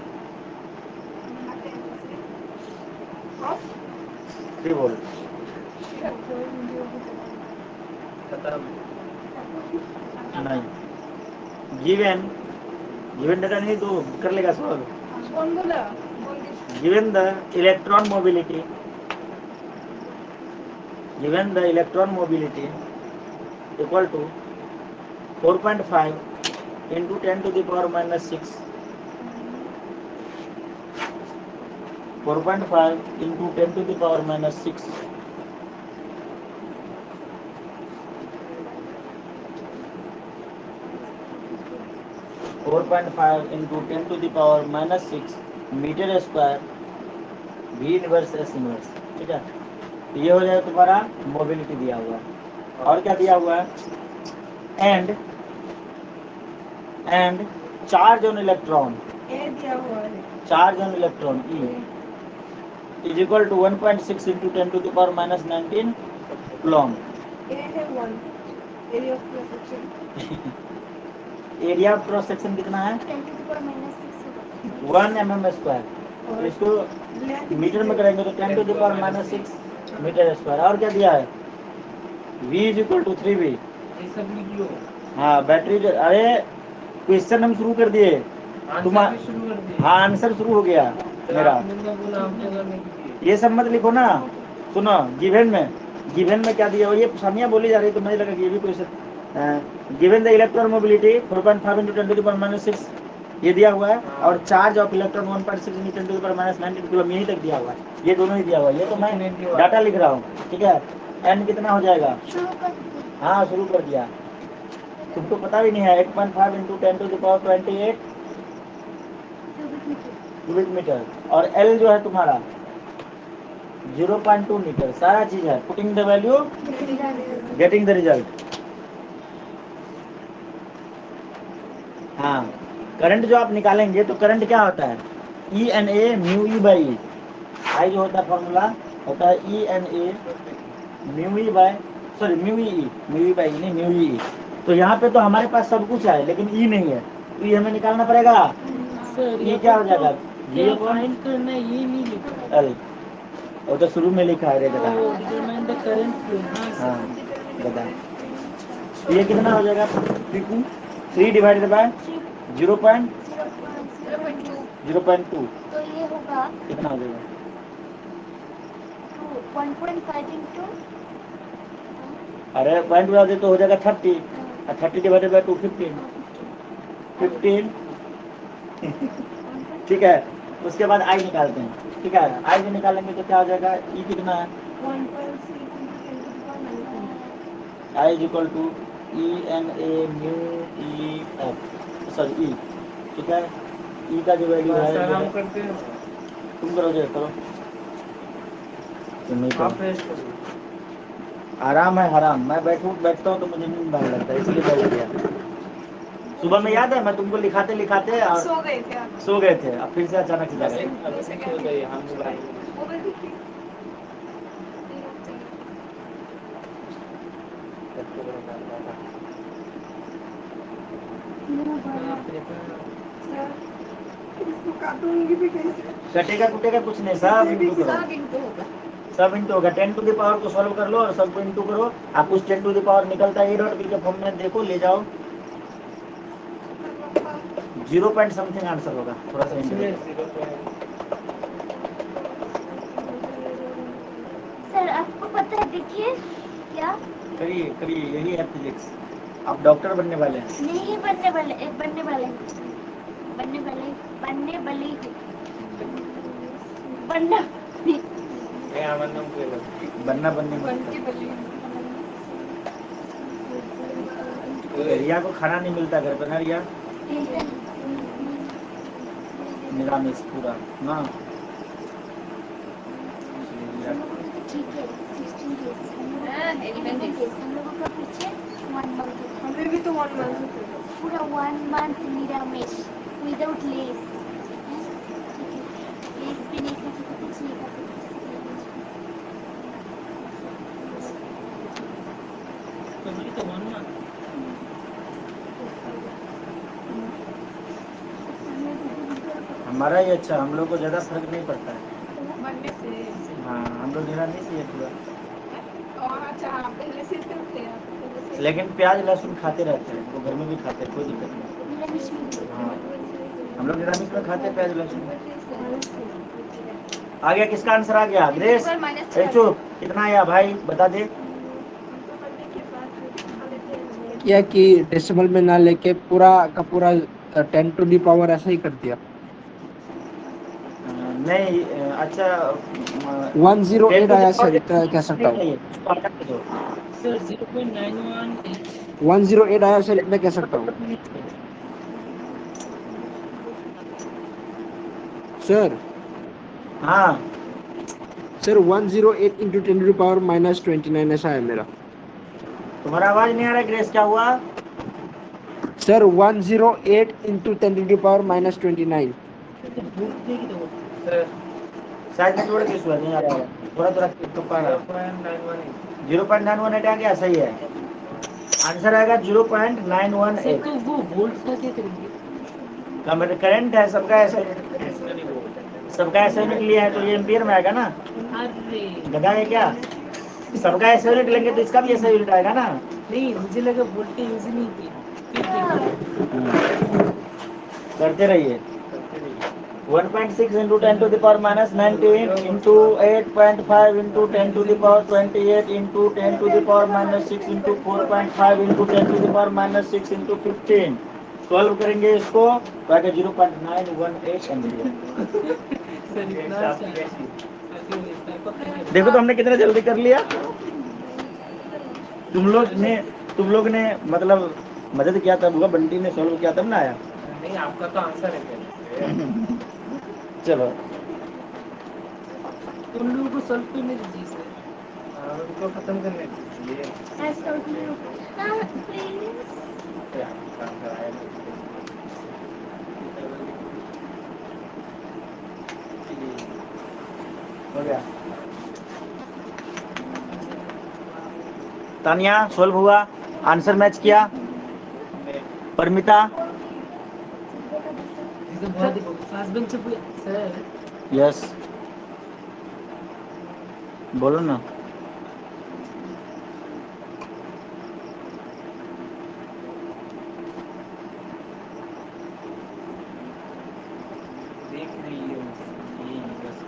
three volt, नहीं given given data नहीं तो कर लेगा सवाल। कौन बोला? given the electron mobility, given the electron mobility equal to four point five into ten to the power minus six, four point five into ten to the power minus six four point five into ten to the power minus six metre square v inverse s inverse, ठीक है। तो ये हो जाएगा तुम्हारा मोबिलिटी दिया हुआ है। और क्या दिया हुआ है? And and charge on electron, A दिया हुआ है। Charge on electron E is equal to one point six into ten to the power minus nineteen coulomb. A है one, area of cross section. Area of cross section कितना है? One M M square. तो इसको मीटर में करेंगे तो ten to the power minus six metre square. और क्या दिया है? v is equal to three V. हाँ बैटरी, अरे क्वेश्चन हम शुरू कर दिए, तुम हाँ आंसर शुरू हो गया मेरा। ये सब मत लिखो ना, सुनो गिवन में, गिवन में क्या दिया? ये सामिया बोली जा रही तो मुझे लगा कि ये भी question. Given the electron mobility four point five into ten to the power minus six ये दिया हुआ है, और charge of electron one point six into ten to the power minus nineteen coulomb यही तक दिया हुआ है। ये दोनों ही दिया हुआ है, ये तो मैं डाटा लिख रहा हूँ, ठीक है। एन कितना हो जाएगा? हाँ शुरू कर दिया, तुमको पता भी नहीं है। Eight point five into ten to the power twenty eight cubic metre, और एल जो है तुम्हारा ज़ीरो पॉइंट टू मीटर। सारा चीज है, putting the value getting the result. हाँ करंट जो आप निकालेंगे तो करंट क्या होता है? E N A mu E by E. I जो होता है फॉर्मूला होता है E N A mu E by sorry mu E mu E by नहीं म्यू ई। तो यहाँ पे तो हमारे पास सब कुछ है लेकिन ई नहीं है, तो ये हमें निकालना पड़ेगा। ये क्या हो जाएगा? ये फाइंड करना है, ये नहीं लिखा एल, वो तो शुरू में लिखा है रे दादा। Determine the current flow. हाँ दादा, ये कितना हो जाएगा? Three divided by zero point zero point two, तो ये होगा कितना हो जाएगा? वन पॉइंट फाइव इंटू, अरे पॉइंट बता दे तो हो जाएगा thirty, thirty divided by two fifteen, fifteen ठीक है। उसके बाद आई निकालते हैं, ठीक है। आई भी निकालेंगे तो क्या हो जाएगा? ई कितना है? I is equal to E N A mu E F sorry E, ठीक है। ई का जो वैल्यू है हम करते हैं, तुम करोगे करो तुम्हें तो आप रेस्ट करो। आराम है हराम। मैं बैठू बैठता हूँ तो मुझे नींद आने लगता है, इसलिए बैठ गया। सुबह में याद है मैं तुमको लिखाते लिखाते और सो गए थे आप। सो गए थे, अब फिर से अचानक से जाग अभी गए। अभी से सो गए हम मोबाइल में। वो भी थी। बाप रे बाप। इसको काटूंगी भी कैसे? कटेगा कुटेगा कुछ नहीं, सब इंटू करो, सब इनको होगा। सब इंटू होगा। टेन टू द पावर को सॉल्व कर लो और सबको इंटू करो। आप कुछ टेन टू द पावर निकलता है ए डॉट बी के फॉर्म में, देखो ले जाओ। जीरो पॉइंट समथिंग आंसर होगा, थोड़ा सा इंटू इसमें करो। जीरो पॉइंट सर आपको पता है, देखिए क्या करिए करिए, यही है फिजिक्स। आप डॉक्टर बनने वाले हैं। नहीं बनने वाले, एक बनने वाले बनने वाले बनने वाले बनना ये आमंत्रण के लिए। बनना बनने बन में के बली। रिया को खाना नहीं मिलता घर पर ना रिया, निरामिष पूरा ना। रिया ठीक है, सिक्सटीन डेज हाँ, eleven days। हम लोगों का पीछे वन मंथ हमें भी तो वन मंथ पूरा वन मंथ निरामिष विदाउट लेस। लेस भी नहीं खाते थे, कुछ नहीं खाते थे। कभी तो वन ना। हमारा ही अच्छा, हम लोग को ज्यादा फर्क नहीं पड़ता है। बनने से। हाँ हम लोग निरामिष ही है पूरा, और अच्छा आप पहले से तो थे आप पहले से। लेकिन प्याज लहसुन खाते रहते हैं, वो घर में भी खाते हैं, कोई दिक्कत नहीं। निरामिष में भी। हाँ हम लोग निरामिष में खाते हैं प्याज लहसुन। आ गया, किसका आंसर आ गया? ग्रेस ए चुप, कितना आया भाई बता दे। किया कि डेसिमल में ना लेके पूरा का पूरा टेन टू दी पावर ऐसा ही कर दिया। अ, नहीं अ, अच्छा one zero ten eight to the आया पावर सर, इतना कह सकता हूँ। Sir zero point nine one one zero eight आया सर, इतना कह सकता हूँ सर। हाँ sir one zero eight into ten to the power minus twenty nine ऐसा है मेरा। तुम्हारा आवाज नहीं आ रहा है ग्रेस, क्या हुआ? Sir one zero eight into ten to the power minus twenty nine. Sir शायद नेटवर्क इशू है, नहीं आ रहा है, थोड़ा थोड़ा तुक्का आ रहा जीरो है। Point nine one eight. Zero point nine one eight आ गया, सही है। आंसर आएगा zero point nine one sir eight. तो वो वोल्ट का क्या करेंगे? करंट है सबका, ऐसा नहीं वो सबका ऐसा यूनिट लिया है तो ये एम्पियर में आएगा ना। अरे गधा है क्या? सबका ऐसा यूनिट लेंगे तो इसका भी ऐसा यूनिट आएगा ना। नहीं, मुझे लगा वोल्ट के यूज ही नहीं किया। फिर देखिए करते रहिए। करते रहिए। One point six into ten to the power minus nineteen into eight point five into ten to the power twenty eight into ten to the power minus six into four point five into ten to the power minus six into fifteen. Solve करेंगे इसको तो आगे zero point nine one eight ampere. Sir इतना अच्छा ऐसे इतना पता है। देखो तो हमने कितना जल्दी कर लिया। तुम लोग ने तुम लोग ने मतलब मदद किया तब हुआ, बंटी ने सॉल्व किया तब ना आया। नहीं आपका तो आंसर है क्या? चलो उन लोगों को सॉल्व करने दीजिए सर। हाँ उनको खत्म करने दीजिए। ऐसा हाँ प्लीज। हो गया। तानिया सॉल्व हुआ, आंसर मैच किया। परमिता फास्ट बेंच से पूछे सर। यस बोलो ना। देख रही हो ये बस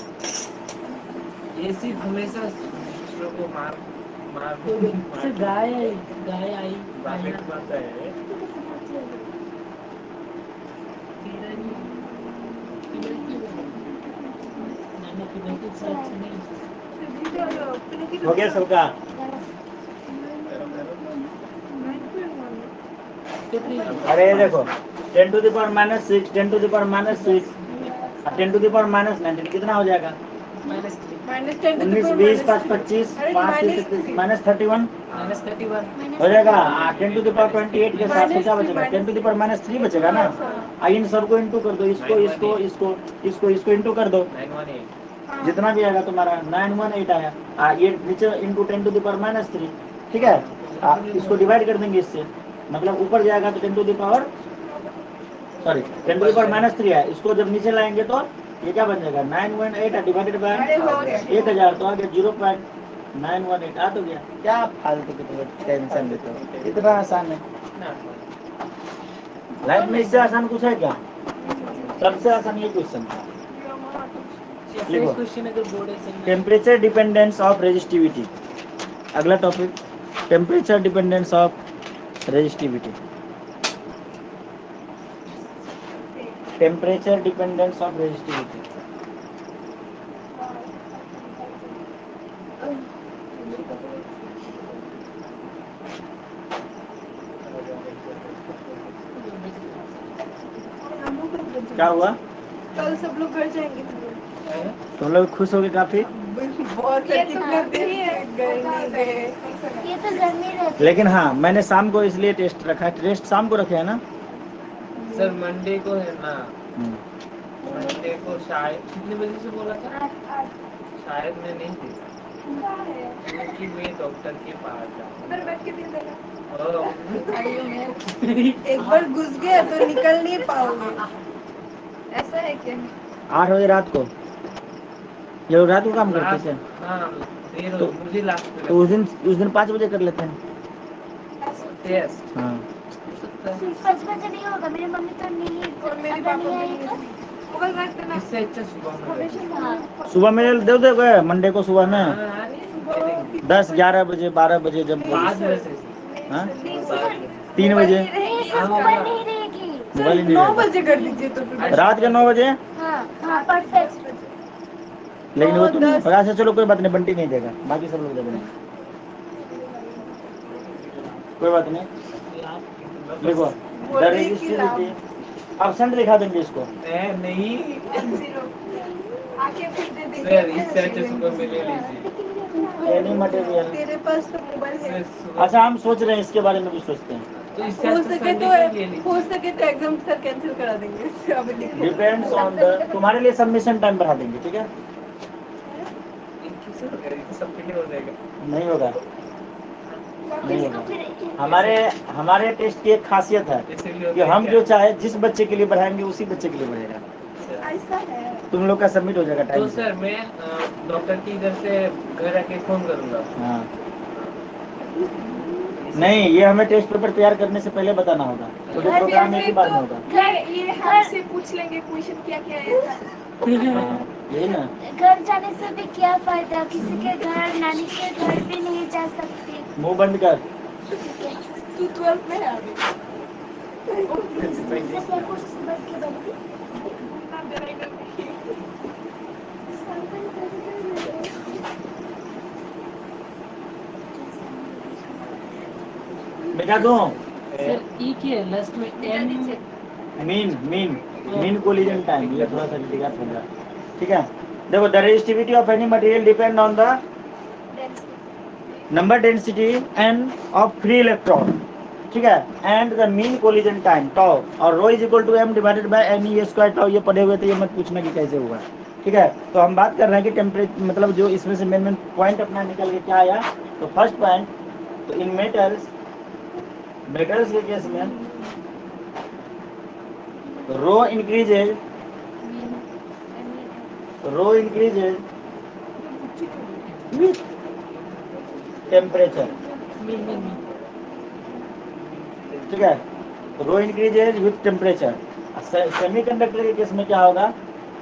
ये सिर्फ हमेशा दूसरों को मार मार मार गाय आई गाय आई बातें करता है। हो गया सबका। अरे ये देखो ten to the power minus six ten to the power minus six ten to the power minus nineteen कितना हो जाएगा? माइनस थ्री माइनस टेन उन्नीस बीस पाँच पच्चीस पाँच तीस minus thirty one minus thirty one हो जाएगा। Ten to the power twenty eight के साथ क्या बचेगा? Ten to the power minus three बचेगा ना। आ इन सबको इंटू कर दो, इसको इसको इसको इसको इसको इंटू कर दो, नाइन वन एट जितना भी आएगा तुम्हारा नाइन वन एट आया। आ, ये नीचे into ten to the power minus three, ठीक है। आ, इसको डिवाइड कर देंगे इससे, मतलब ऊपर जाएगा तो ten to the power sorry ten to the power minus three है। इसको जब नीचे लाएंगे तो ये क्या बन जाएगा? Nine one eight divided by एक हजार, तो आ गया zero point nine one eight. आ तो गया। क्या फालतू की तुम्हें टेंशन देते हो? इतना आसान है लाइफ में। इससे आसान कुछ है क्या? सबसे आसान ये क्वेश्चन था। लिखो क्वेश्चन अगर बोर्ड है टेम्परेचर डिपेंडेंस ऑफ रेजिस्टिविटी। अगला topic temperature dependence of resistivity. Temperature dependence of resistivity. क्या हुआ? कल सब लोग घर जाएंगे। तुम लोग खुश हो गए काफी? बहुत कितने दिन गए नहीं गए। ये तो गर्मी रहती लेकिन हाँ, मैंने शाम को इसलिए टेस्ट रखा है। टेस्ट शाम को रखे है ना सर? मंडे को है ना, हम्म। मंडे को शायद कितने बजे से बोला था? आठ आठ शायद मैं नहीं थी क्योंकि मैं डॉक्टर के पास अंदर बैठ के दिन देगा। जाऊँ। एक बार घुस गया तो निकल नहीं पाओगे। ऐसा है क्या? आठ बजे रात को ये लोग रात को काम करते थे, हाँ, देर तो- हो मुझे लास्ट तो उस दिन उस दिन पाँच बजे कर लेते हैं। टेस्ट हाँ पाँच बजे नहीं होगा। मेरी मम्मी तो नहीं, और मेरे अगर पापा नहीं भी आई नहीं। तो मोबाइल रख देना। इससे अच्छा सुबह में हाँ। सुबह में दे दे गए मंडे को सुबह में हाँ, अरे, दस ग्यारह बजे बारह बजे जब पाँच बजे से हाँ पाँच तीन बजे नहीं सर, मोबाइल नहीं रहेगी। मोबाइल ही नहीं नौ रहेगा। बजे कर दीजिए तो फिर। रात के नौ बजे। हाँ हाँ परफेक्ट। लेकिन वो नौ, तो नहीं दस। पता। अच्छा चलो कोई बात नहीं, बंटी नहीं देगा, बाकी सब लोग देंगे। कोई बात नहीं। देखो द रेजिस्टिविटी ऑप्शन दिखा देंगे इसको। ए, नहीं आके फिर दे देंगे। सर, इससे अच्छा सुबह में ले लीजिए। Any material. तेरे पास तो मोबाइल है। सर, सुबह- अच्छा हम सोच रहे हैं इसके बारे में भी सोचते हैं। तो इससे हो अच्छा सके संडे तो को ले लीजिए। हो सके तो एग्जाम सर कैंसिल करा देंगे। अब देखो। डिपेंड्स ऑन द तुम्हारे लिए सबमिशन टाइम बढ़ा देंगे, ठीक है? कैसे होगा? ये सब क्लियर हो जाएगा। नहीं होगा नहीं इसको होगा। फिर हमारे हमारे टेस्ट की एक खासियत है इसीलिए कि हम जो चाहे जिस बच्चे के लिए बढ़ाएंगे उसी बच्चे के लिए बढ़ेगा। ऐसा है। तुम लोग का सबमिट हो जाएगा तो टाइम से। सर मैं अ, डॉक्टर की इधर से घर आके फोन करूंगा। हाँ नहीं, ये हमें टेस्ट पेपर तैयार करने से पहले बताना होगा, तो जो प्रोग्राम एक ही बार में होगा। ये ये हमसे पूछ लेंगे क्वेश्चन क्या क्या है। हाँ, यही ना। घर जाने से भी क्या फायदा? किसी के घर, नानी के घर भी नहीं जा सकती। मुंह बंद कर। तू ट्वेल्थ में है अभी। मिटा दूं? सर ई क्या है लास्ट में N mean mean mean collision time, ये थोड़ा सा डिफिकल्ट हो गया, ठीक है? देखो the resistivity of any material depend on the number density N of free electron, ठीक है, and the mean collision time tau, और rho is equal to M divided by N E square tau. ये पढ़े हुए थे, ये मत पूछना कि कैसे हुआ, ठीक है? तो हम बात कर रहे हैं कि टेम्परेचर मतलब जो इसमें से मेन मेन पॉइंट अपना निकल के क्या आया। तो फर्स्ट पॉइंट, तो इन मेटल्स मेटल्स के केस में rho increases rho increases with temperature, ठीक है? Rho increases with temperature. Semiconductor के केस में क्या होगा?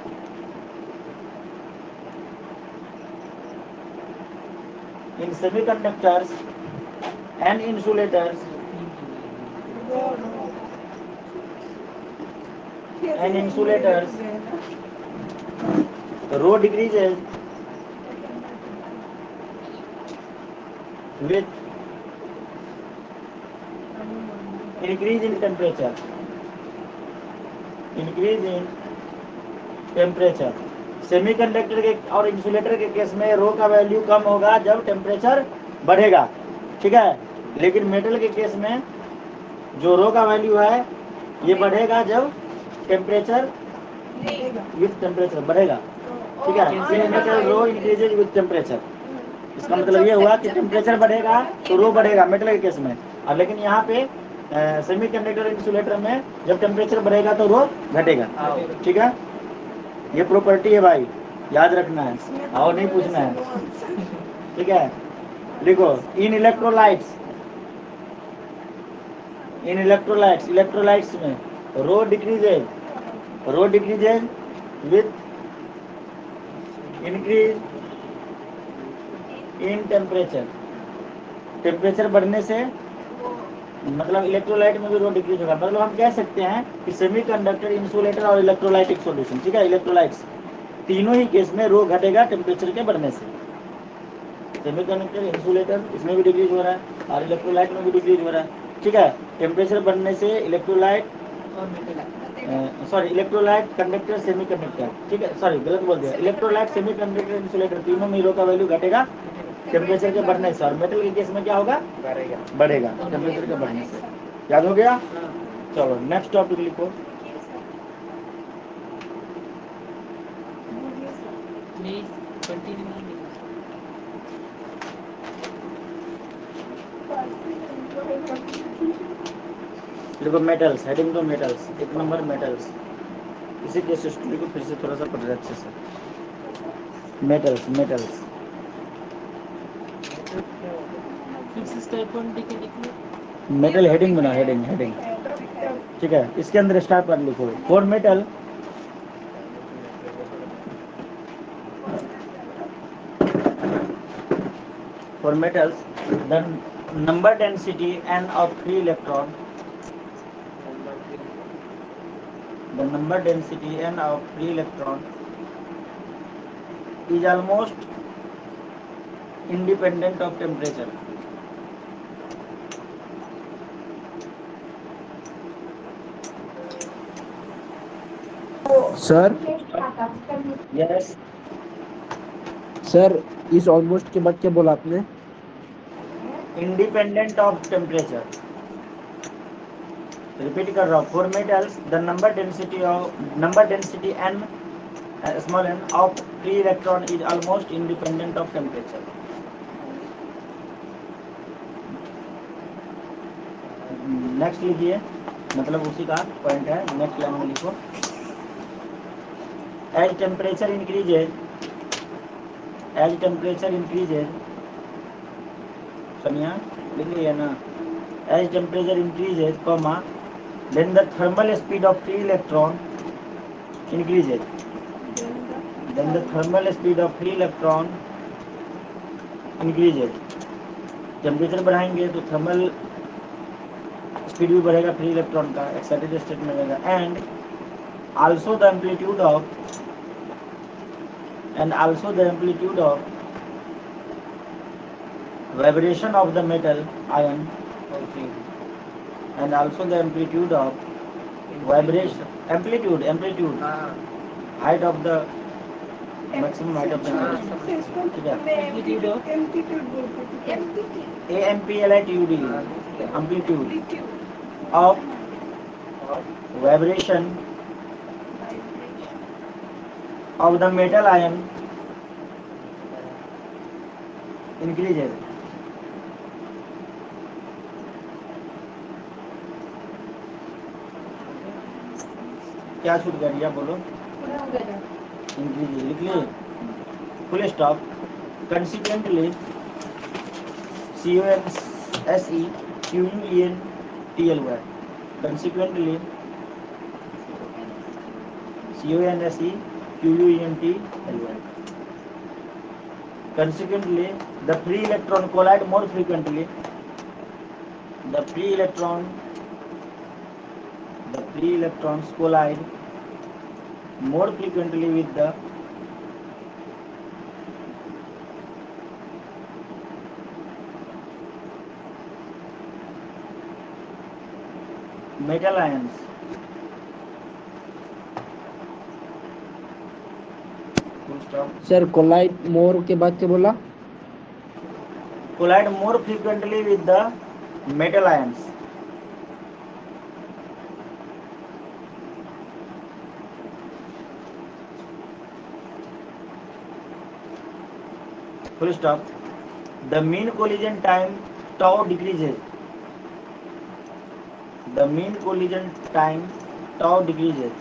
In semiconductors and insulators and insulators, rho decreases with increase in temperature, increase in temperature, semiconductor के और इंसुलेटर के केस में रो का वैल्यू कम होगा जब टेम्परेचर बढ़ेगा, ठीक है। लेकिन मेटल के केस में जो रो का वैल्यू है ये बढ़ेगा जब टेम्परेचर विथ टेम्परेचर बढ़ेगा, ठीक है। Metal rho increases with temperature, इसका मतलब ये हुआ कि टेम्परेचर बढ़ेगा तो रो बढ़ेगा मेटल के केस में। और लेकिन यहाँ पे सेमीकंडक्टर इंसुलेटर में जब टेम्परेचर बढ़ेगा तो रो घटेगा, ठीक है। ये प्रॉपर्टी है भाई, याद रखना है और नहीं पूछना है, ठीक है। लिखो in electrolytes, in electrolytes electrolytes में rho decreases, rho decreases with increase in temperature, temperature बढ़ने से मतलब इलेक्ट्रोलाइट में भी रो डिक्रीज होगा। मतलब हम कह सकते हैं कि सेमीकंडक्टर, इंसुलेटर और इलेक्ट्रोलाइटिक सॉल्यूशन, ठीक है, इलेक्ट्रोलाइट्स तीनों ही केस में रो घटेगा टेम्परेचर के बढ़ने से। सेमीकंडक्टर, इंसुलेटर इसमें भी डिक्रीज हो रहा है और इलेक्ट्रोलाइट में भी डिक्रीज हो रहा है, ठीक है। टेम्परेचर बढ़ने से electrolyte sorry electrolyte, conductor, semiconductor, ठीक है, सॉरी गलत बोल दिया, इलेक्ट्रोलाइट, सेमीकंडक्टर, इंसुलेटर तीनों में रो का वैल्यू घटेगा टेम्परेचर के बढ़ने से। और मेटल के केस में क्या होगा, बढ़ेगा टेम्परेचर के बढ़ने से। याद हो गया? चलो नेक्स्ट टॉपिक लिखो। देखो मेटल्स, हेडिंग दो मेटल्स, एक नंबर मेटल्स। इसी केस स्टडी को फिर से थोड़ा सा पढ़ रहे अच्छे से। मेटल्स, मेटल्स मेटल हेडिंग बना, हेडिंग हेडिंग, ठीक है। इसके अंदर स्टार पर लिखो for metal, for metals the number density n of free electron, the number density n of free electron is almost independent of temperature. Sir Yes, sir इस ऑलमोस्ट के बाद क्या बोला आपने? independent of temperature. रिपीट कर रहा हूँ, for metals the number density of number density n small n of free electron is almost independent of temperature. Next लिखिए, मतलब उसी का पॉइंट है, नेक्स्ट लाइन में लिखो as temperature increases, as temperature increases, Sonia लिख लिया ना, as temperature increases comma then the thermal speed of free electron increases, then the thermal speed of free electron increases। Temperature बढ़ाएंगे तो थर्मल स्पीड भी बढ़ेगा फ्री इलेक्ट्रॉन का, एक्साइटेड स्टेट में रहेगा। And also the amplitude of and also the amplitude of vibration of the metal ion and also the amplitude of vibration, amplitude amplitude height of the maximum height of the metal, ठीक है। एम्पलीट्यूड ऑफ एम्पलीट्यूड बोलते हैं, A M P L I T U D, amplitude of vibration of the metal ion increases। क्या छूट गया बोलो, इंक्रीज लिख लिए, full stop. Consequently C O N S E Q U E N T L Y, consequently C O N S E Q U E N T L Y, consequently the free electron collide more frequently, the free electron the free electrons collide more frequently with the metal ions sir collide more के बाद क्या बोला? Collide more frequently with the metal ions. Full stop. The mean collision time tau decreases. The mean collision time tau decreases.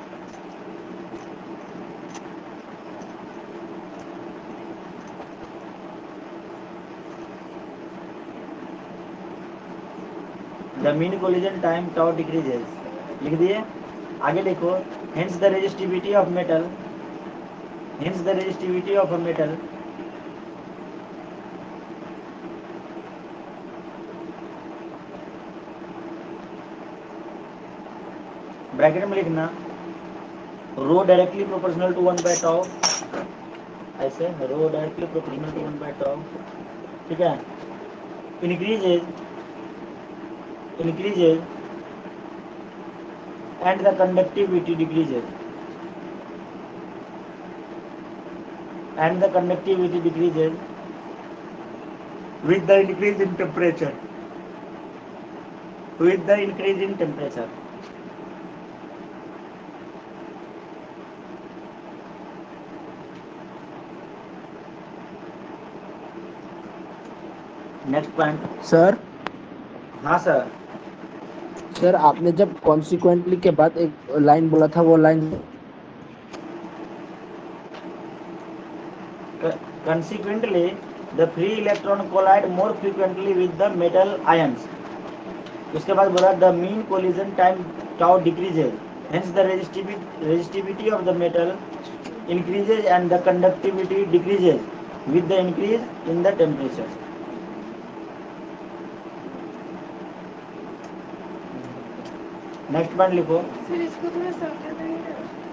The mean collision time tau decreases लिख दिए। आगे देखो, hence the resistivity of metal, hence the resistivity of a metal bracket में लिखना rho directly proportional to one by tau, ऐसे rho directly proportional to one by tau, ठीक है। Increases increases and the conductivity decreases, and the conductivity decreases with the increase in temperature, with the increase in temperature. Next point sir. हाँ सर। सर आपने जब कॉन्सिक्वेंटली के बाद एक लाइन बोला था, वो line consequently the free electron collide more frequently with the metal ions। उसके बाद बोला the mean collision time tau decreases, hence the resistivity resistivity of the metal increases and the conductivity decreases with the increase in the temperature। Next point लिखो। फिर इसको थोड़ा समझा देंगे।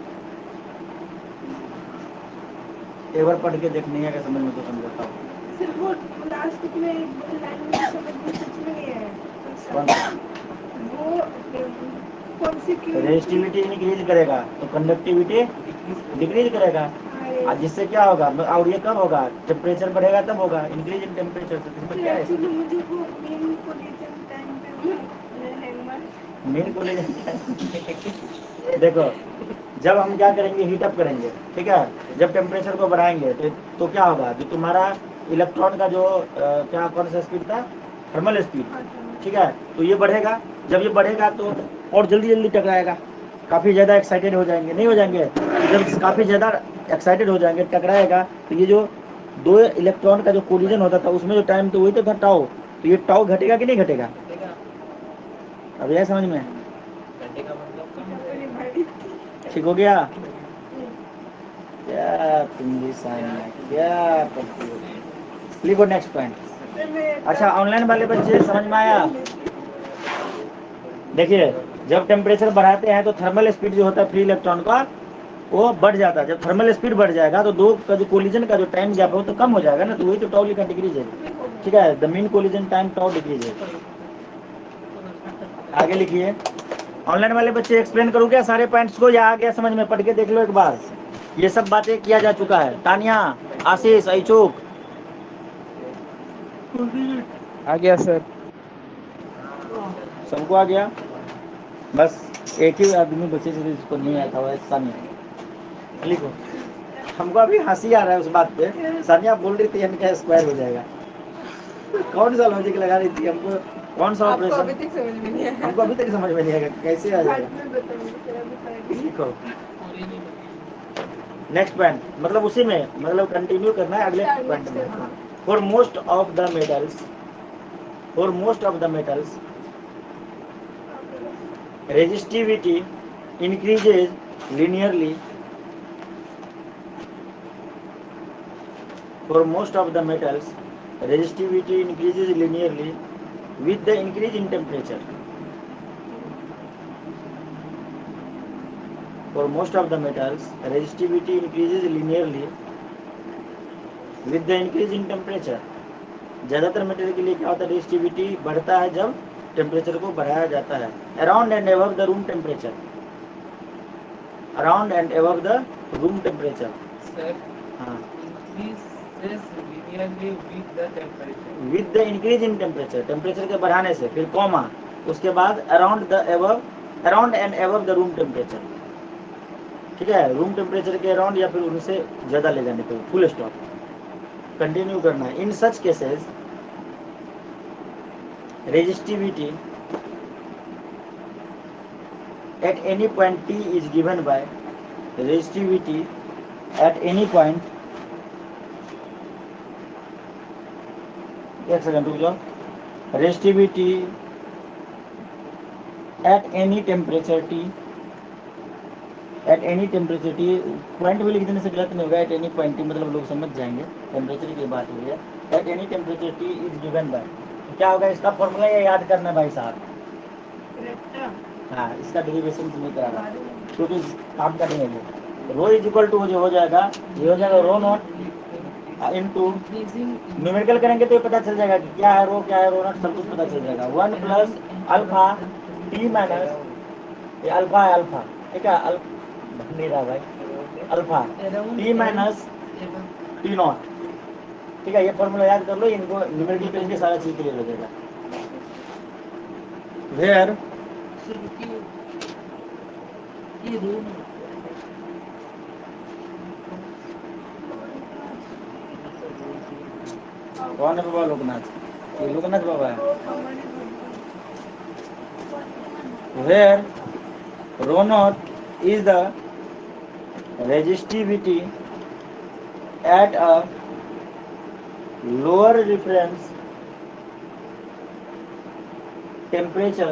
एक बार पढ़ के देखनी है, समझ में तो समझाता हूँ। सिर्फ वो लास्ट में लाइन में समझ में कुछ नहीं है। कौन सा? वो कौन सी रेजिस्टिविटी इंक्रीज करेगा तो कंडक्टिविटी डिक्रीज करेगा, और जिससे क्या होगा, और ये कब होगा, टेम्परेचर बढ़ेगा तब होगा, इंक्रीज इन टेम्परेचर। तो क्या है मुझे वो मेन कोलिजन टाइम पे मेन कोलिजन देखो, जब हम क्या करेंगे, हीटअप करेंगे, ठीक है। जब टेम्परेचर को बढ़ाएंगे तो, तो क्या होगा, जो तुम्हारा इलेक्ट्रॉन का जो आ, क्या कौन सा स्पीड था, थर्मल स्पीड, ठीक है। तो ये बढ़ेगा, जब ये बढ़ेगा तो और जल्दी जल्दी टकराएगा, काफ़ी ज़्यादा एक्साइटेड हो जाएंगे, नहीं हो जाएंगे। जब काफ़ी ज़्यादा एक्साइटेड हो जाएंगे, टकराएगा, तो ये जो दो इलेक्ट्रॉन का जो कोलिजन होता था उसमें जो टाइम तो वही तो था टाउ, तो ये टाउ घटेगा कि नहीं घटेगा? अब यह समझ में ठीक हो गया? क्या तुम भी साइंस क्या करती हो? लिखो नेक्स्ट पॉइंट। अच्छा, ऑनलाइन वाले बच्चे समझ में आया? देखिए, जब टेम्परेचर बढ़ाते हैं तो थर्मल स्पीड जो होता है फ्री इलेक्ट्रॉन का वो बढ़ जाता है। जब थर्मल स्पीड बढ़ जाएगा तो दो का जो कोलिजन का जो टाइम गैप है वो तो कम हो जाएगा ना, तो वही तो टाउ लिखा डिक्रीज है, ठीक है। The mean collision time tau decrease है। आगे लिखिए। ऑनलाइन वाले बच्चे एक्सप्लेन करूँ क्या सारे पॉइंट्स को, या आ गया समझ में? पढ़ के देख लो एक बार, ये सब बातें किया जा चुका है। तानिया, आशीष, ऐचुक, आ गया सर। सबको आ गया? बस एक ही आदमी बचे थे जिसको नहीं आया था, वो सानिया। लिखो। हमको अभी हंसी आ रहा है उस बात पे, सानिया बोल रही थी एन का स्क्वायर हो जाएगा। कौन सा लॉजिक लगा रही थी हमको, कौन सा ऑपरेशन? अभी तक समझ में नहीं आया। हमको अभी तक समझ में नहीं आएगा कैसे आ जाएगा। लिखो नेक्स्ट पॉइंट, मतलब उसी में, मतलब कंटिन्यू करना है अगले पॉइंट में। For most of the metals, for most of the metals resistivity increases linearly, for most of the metals resistivity increases linearly with the increase in temperature, for most of the metals resistivity increases linearly with the increase in temperature। ज़्यादातर मेटेरियल के लिए क्या होता है, रेजिस्टिविटी बढ़ता है जब टेम्परेचर को बढ़ाया जाता है। Around and above the room temperature, around and above the room temperature. Sir हाँ increases linearly with the temperature. With the increase in temperature, temperature के बढ़ाने से, फिर कॉमा, उसके बाद around the above, around and above the room temperature, ठीक है, रूम टेम्परेचर के अराउंड या फिर उनसे ज़्यादा ले जाने पे, फुल स्टॉप, कंटिन्यू करना है। In such cases resistivity at any point t is given by resistivity at any point, एक सेकंड रुक जाओ, resistivity at any temperature t, at any temperature t, point भी लिख देने से गलत नहीं होगा, at any point t मतलब लोग समझ जाएंगे, टेम्परेचर की बात हो रही है। at any temperature t is given by, क्या होगा इसका फॉर्मूला, ये याद करना भाई साहब, हाँ इसका डेरिवेशन तुम्हें कराना, क्योंकि काम का नहीं है वो। रो इज इक्वल टू जो हो जाएगा, ये हो जाएगा रो नॉट इनटू, न्यूमेरिकल करेंगे तो ये पता चल जाएगा कि क्या है रो, क्या है रो नॉट, सब कुछ पता चल जाएगा। One plus alpha T minus, ये अल्फा है, अल्फा ठीक है, अल्फा नहीं रहा भाई, alpha T minus T naught, ठीक है, ये फॉर्मूला याद कर लो, इनको न्यूमेरिकल करेंगे सारा चीज क्लियर हो जाएगा। वेयर कौन है बाबा लोकनाथ, ये लोकनाथ बाबा है। Where rho naught is the resistivity at a lower reference temperature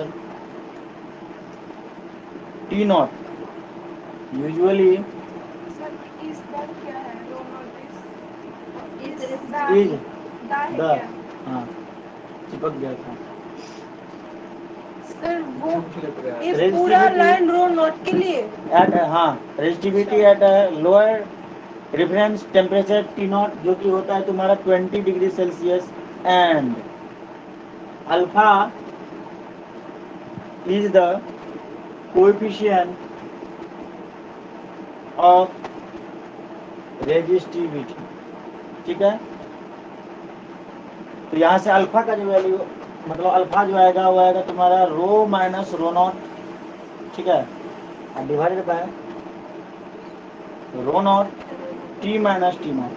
T naught, usually sir इस बार क्या है, रो नॉट इस इस इस दा is दा है the, क्या? हाँ चिपक गया था, सर वो ये Resistivity- पूरा लाइन रो नॉट के लिए at a, हाँ resistivity at a lower reference temperature T naught, जो कि होता है तुम्हारा twenty degree Celsius, and alpha is the coefficient of resistivity, ठीक है। तो यहाँ से अल्फा का जो वैल्यू, मतलब अल्फा जो आएगा वो आएगा तुम्हारा रो माइनस रो नॉट, ठीक है, और divided by rho naught t minus T naught,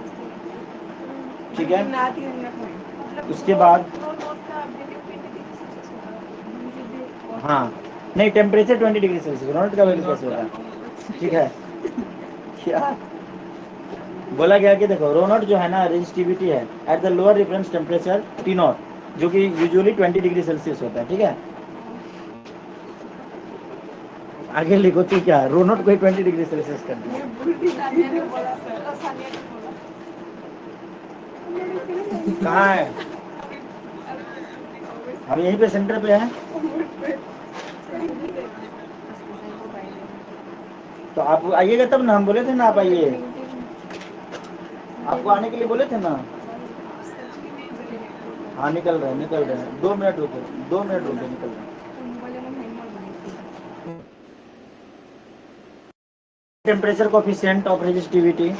ठीक है। मतलब उसके रो- बाद रो नॉट का वैल्यू ट्वेंटी डिग्री सेल्सियस होगा। हाँ नहीं, temperature twenty degree Celsius, rho naught का वैल्यू कैसे होगा, ठीक है। क्या बोला गया कि देखो रो नॉट जो है ना रेजिस्टिविटी है at the lower reference temperature t naught, जो कि यूजुअली ट्वेंटी डिग्री सेल्सियस होता है, ठीक है। आगे लिखो तो क्या रो नॉट को ट्वेंटी डिग्री सेल्सियस कर दिया, सानिया ने बोला सर, और सानिया ने बोला कहाँ है, हम यहीं पे सेंटर पे हैं, तो आप आइएगा तब ना, हम बोले थे ना आप आइए, आपको आने के लिए बोले थे ना। हाँ निकल रहे हैं निकल रहे हैं, दो मिनट रुको, दो मिनट रुको, निकल रहे हैं। टेम्परेचर कोफिशिएंट ऑफ रेजिस्टिविटी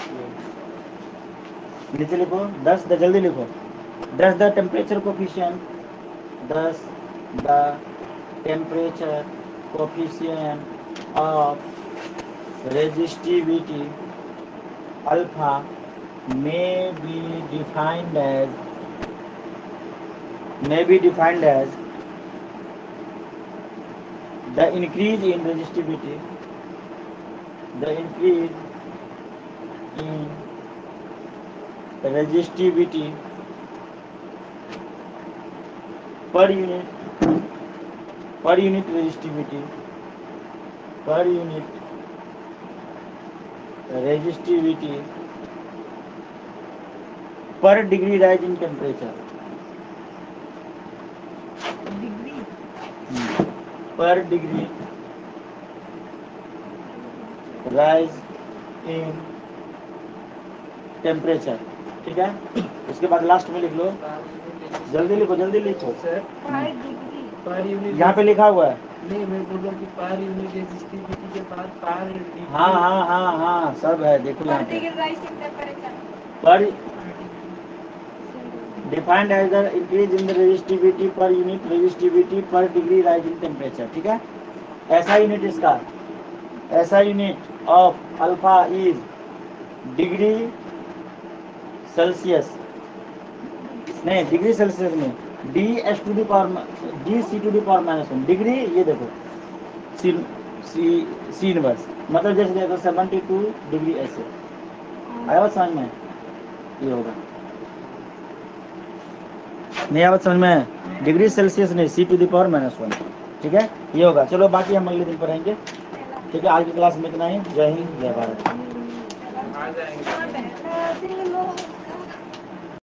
नीचे लिखो, दस द जल्दी लिखो, thus the temperature coefficient, thus the temperature coefficient of resistivity alpha may be defined as may be defined as the increase in resistivity the increase in resistivity per unit per unit resistivity per unit resistivity per degree rise in temperature per degree rise in temperature, ठीक है। उसके बाद लास्ट में लिख लो, जल्दी लिखो जल्दी लिखो, सर पर यूनिट यहाँ पे लिखा हुआ है नहीं मैं बोल रहा हूँ कि पर यूनिट रेजिस्टिविटी के बाद पर हाँ हाँ हाँ हाँ सब है, देखो यहाँ पर पे डिग्री राइज टेम्परेचर पर defined as the increase in the resistivity per unit resistivity per degree rise in temperature, ठीक है। ऐसा यूनिट इसका, ऐसा unit of alpha is degree Celsius, नहीं डिग्री सेल्सियस में D S to the power D C to the power minus one degree, ये देखो सी सी सी इनवर्स, मतलब जैसे देखो सेवेंटी टू डिग्री ऐसे आया बात समझ में, ये होगा नहीं आया बात समझ में, डिग्री सेल्सियस नहीं C to the power minus one, ठीक है ये होगा। चलो बाकी हम अगले दिन पढ़ेंगे, ठीक है। आज की क्लास में इतना ही। जय हिंद जय भारत। आ जाएंगे।